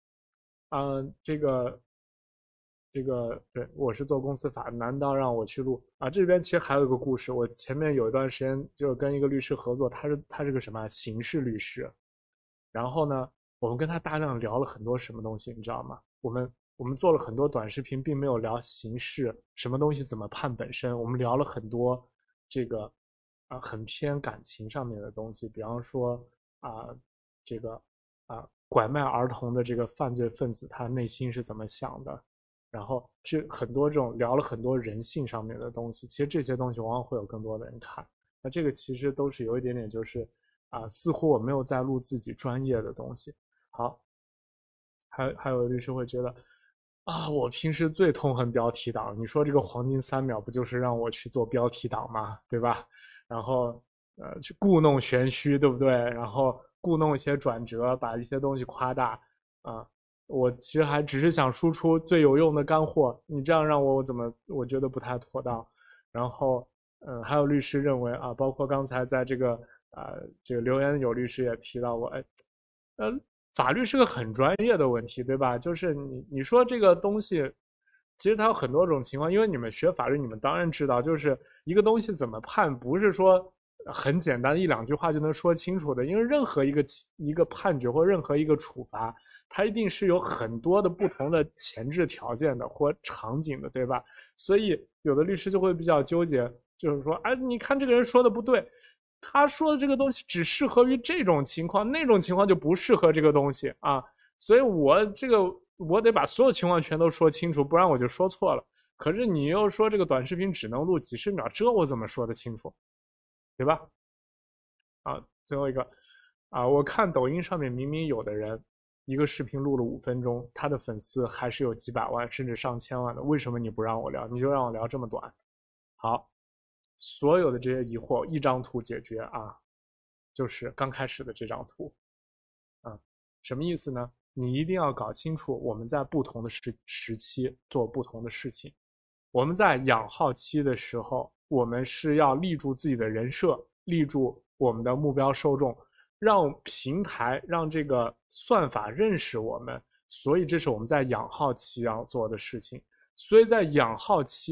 这个对，我是做公司法，难道让我去录啊？这边其实还有一个故事，我前面有一段时间就跟一个律师合作，他是个什么刑事律师，然后呢，我们跟他大量聊了很多什么东西，你知道吗？我们做了很多短视频，并没有聊刑事什么东西怎么判本身，我们聊了很多这个很偏感情上面的东西，比方说这个拐卖儿童的这个犯罪分子他内心是怎么想的，然后很多这种聊了很多人性上面的东西，其实这些东西往往会有更多的人看，那这个其实都是有一点点就是似乎我没有在录自己专业的东西。好，还有律师会觉得我平时最痛恨标题党，你说这个黄金3秒不就是让我去做标题党吗？对吧？然后去故弄玄虚，对不对？然后故弄一些转折，把一些东西夸大我其实还只是想输出最有用的干货，你这样让我我觉得不太妥当。然后还有律师认为包括刚才在这个留言有律师也提到过，法律是个很专业的问题，对吧？就是你说这个东西，其实它有很多种情况，因为你们学法律，你们当然知道，就是一个东西怎么判，不是说很简单1-2句话就能说清楚的，因为任何一个判决或任何一个处罚，它一定是有很多的不同的前置条件的或场景的，对吧？所以有的律师就会比较纠结，就是说，你看这个人说的不对，他说的这个东西只适合于这种情况，那种情况就不适合这个东西所以我得把所有情况全都说清楚，不然我就说错了。可是你又说这个短视频只能录几十秒，这我怎么说得清楚，对吧？最后一个我看抖音上面明明有的人一个视频录了5分钟，他的粉丝还是有几百万甚至上千万的，为什么你不让我聊，你就让我聊这么短？好，所有的这些疑惑一张图解决就是刚开始的这张图什么意思呢？你一定要搞清楚我们在不同的时期做不同的事情。我们在养号期的时候，我们是要立住自己的人设，立住我们的目标受众，让平台让这个算法认识我们，所以这是我们在养号期要做的事情。所以在养号期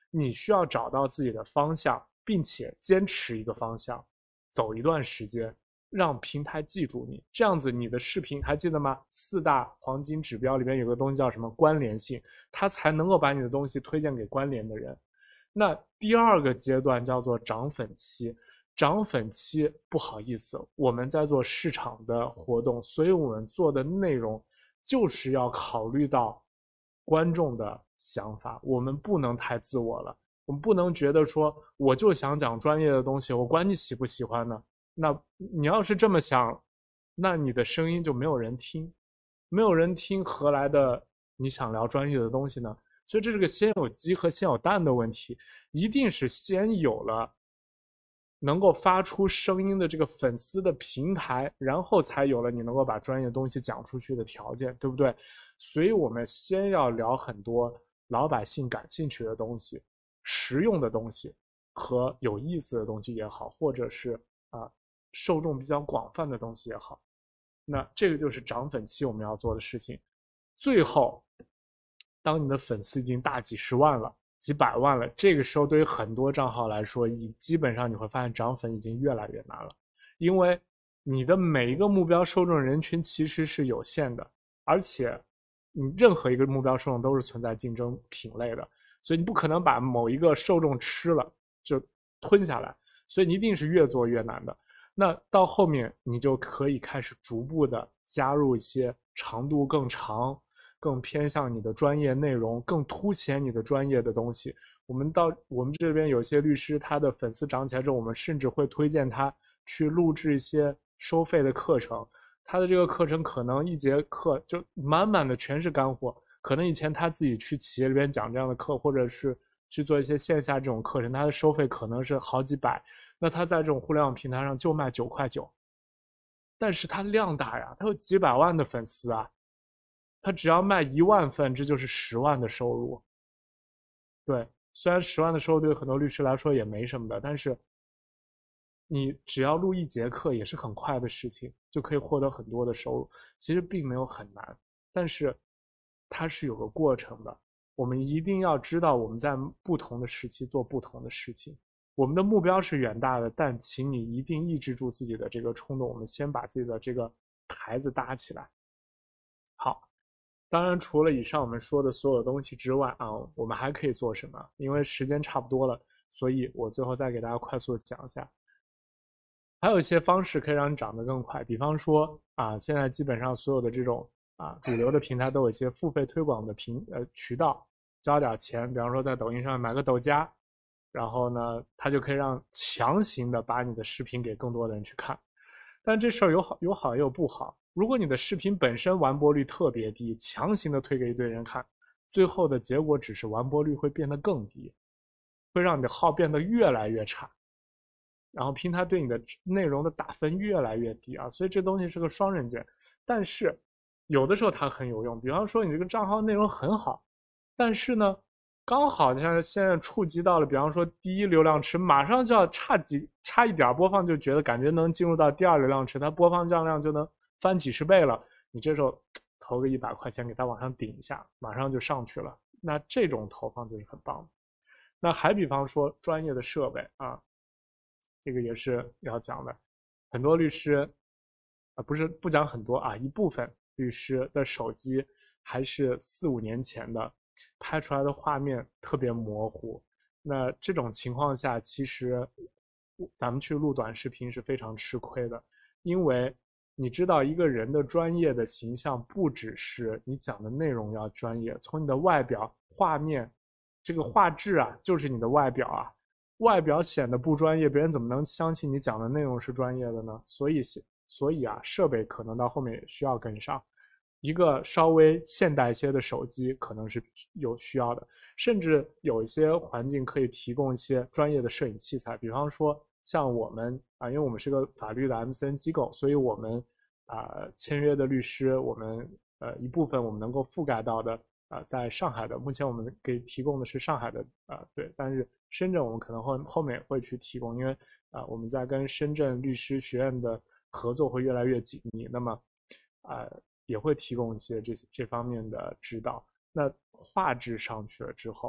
你需要找到自己的方向，并且坚持一个方向，走一段时间，让平台记住你。这样子你的视频还记得吗？4大黄金指标里面有个东西叫什么关联性，它才能够把你的东西推荐给关联的人。那第2个阶段叫做涨粉期。涨粉期不好意思，我们在做市场的活动，所以我们做的内容就是要考虑到观众的想法，我们不能太自我了，我们不能觉得说我就想讲专业的东西，我管你喜不喜欢呢。那你要是这么想，那你的声音就没有人听，没有人听，何来的你想聊专业的东西呢？所以这是个先有鸡和先有蛋的问题，一定是先有了能够发出声音的这个粉丝的平台，然后才有了你能够把专业东西讲出去的条件，对不对？所以我们先要聊很多老百姓感兴趣的东西，实用的东西和有意思的东西也好，或者是受众比较广泛的东西也好，那这个就是涨粉期我们要做的事情。最后当你的粉丝已经大几十万了，几百万了，这个时候对于很多账号来说，基本上你会发现涨粉已经越来越难了，因为你的每一个目标受众人群其实是有限的，而且你任何一个目标受众都是存在竞争品类的，所以你不可能把某一个受众吃了就吞下来，所以你一定是越做越难的。那到后面你就可以开始逐步的加入一些长度更长，更偏向你的专业内容，更凸显你的专业的东西。我们这边有些律师，他的粉丝涨起来之后，我们甚至会推荐他去录制一些收费的课程。他的这个课程可能一节课就满满的全是干货，可能以前他自己去企业里边讲这样的课，或者是去做一些线下这种课程，他的收费可能是好几百，那他在这种互联网平台上就卖9块9，但是他量大呀，他有几百万的粉丝啊，他只要卖1万份，这就是10万的收入。对，虽然10万的收入对很多律师来说也没什么的，但是你只要录1节课也是很快的事情，就可以获得很多的收入，其实并没有很难，但是它是有个过程的。我们一定要知道我们在不同的时期做不同的事情，我们的目标是远大的，但请你一定抑制住自己的这个冲动，我们先把自己的这个台子搭起来。好，当然除了以上我们说的所有东西之外啊，我们还可以做什么？因为时间差不多了，所以我最后再给大家快速的讲一下。还有一些方式可以让你涨得更快，比方说现在基本上所有的这种主流的平台都有一些付费推广的渠道，交点钱，比方说在抖音上买个抖加，然后呢，它就可以强行的把你的视频给更多的人去看。但这事儿有好也有不好。如果你的视频本身完播率特别低，强行的推给一堆人看，最后的结果只是完播率会变得更低，会让你的号变得越来越差，然后平台对你的内容的打分越来越低啊，所以这东西是个双刃剑。但是有的时候它很有用，比方说你这个账号内容很好，但是呢，刚好你像现在触及到了，比方说第1流量池，马上就要差一点播放，就觉得感觉能进入到第2流量池，它播放量就能翻几十倍了，你这时候投个100块钱给它往上顶一下，马上就上去了，那这种投放就是很棒的。那还比方说专业的设备这个也是要讲的。很多律师不讲很多一部分律师的手机还是4、5年前的，拍出来的画面特别模糊。那这种情况下，其实咱们去录短视频是非常吃亏的，因为你知道一个人的专业的形象不只是你讲的内容要专业，从你的外表、画面，这个画质就是你的外表外表显得不专业，别人怎么能相信你讲的内容是专业的呢？所以设备可能到后面也需要跟上，一个稍微现代一些的手机可能是有需要的，甚至有一些环境可以提供一些专业的摄影器材，比方说像我们因为我们是个法律的 MCN 机构，所以我们签约的律师，我们一部分我们能够覆盖到的在上海的，目前我们给提供的是上海的对，但是深圳我们可能后面也会去提供，因为我们在跟深圳律师学院的合作会越来越紧密，那么也会提供一些这方面的指导。那画质上去了之后，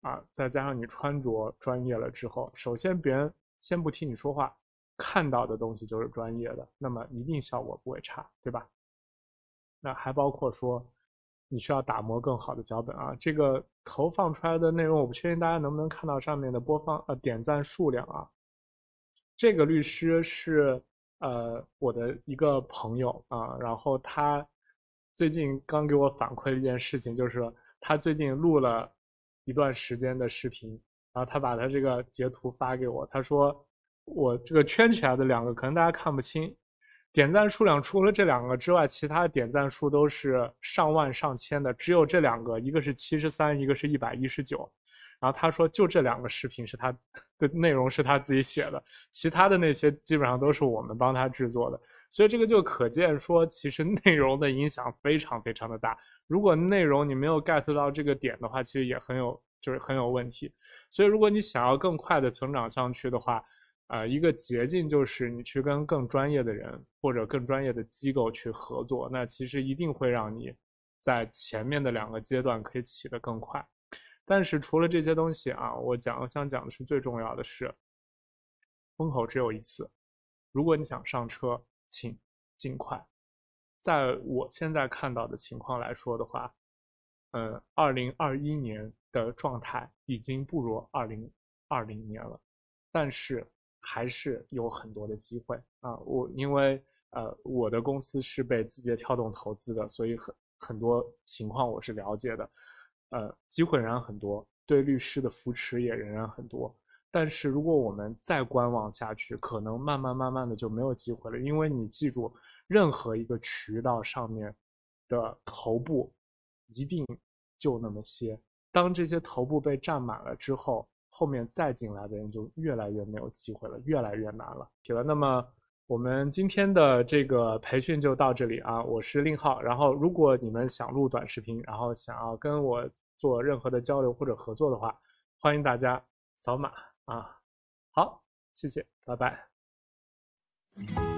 啊，再加上你穿着专业了之后，首先别人先不听你说话，看到的东西就是专业的，那么一定效果不会差，对吧？那还包括说你需要打磨更好的脚本啊，这个投放出来的内容，我不确定大家能不能看到上面的点赞数量啊。这个律师是我的一个朋友啊，然后他最近刚给我反馈一件事情，就是他最近录了一段时间的视频，然后他把他这个截图发给我，他说我这个圈起来的2个可能大家看不清，点赞数量除了这2个之外，其他的点赞数都是上万上千的，只有这2个，一个是73，一个是119。然后他说就这2个视频是他的内容是他自己写的，其他的那些基本上都是我们帮他制作的，所以这个就可见说其实内容的影响非常非常的大，如果内容你没有 get 到这个点的话，其实也很有问题。所以如果你想要更快的成长上去的话，一个捷径就是你去跟更专业的人或者更专业的机构去合作，那其实一定会让你在前面的2个阶段可以起得更快。但是除了这些东西啊，我想讲的是最重要的是，风口只有一次，如果你想上车，请尽快。在我现在看到的情况来说的话，2021年的状态已经不如2020年了，但是还是有很多的机会啊。因为我的公司是被字节跳动投资的，所以很多情况我是了解的。机会仍然很多，对律师的扶持也仍然很多。但是如果我们再观望下去，可能慢慢的就没有机会了。因为你记住，任何一个渠道上面的头部一定就那么些，当这些头部被占满了之后，后面再进来的人就越来越没有机会了，越来越难了。那么我们今天的这个培训就到这里啊，我是令浩。然后如果你们想录短视频，然后想要跟我做任何的交流或者合作的话，欢迎大家扫码啊。好，谢谢，拜拜。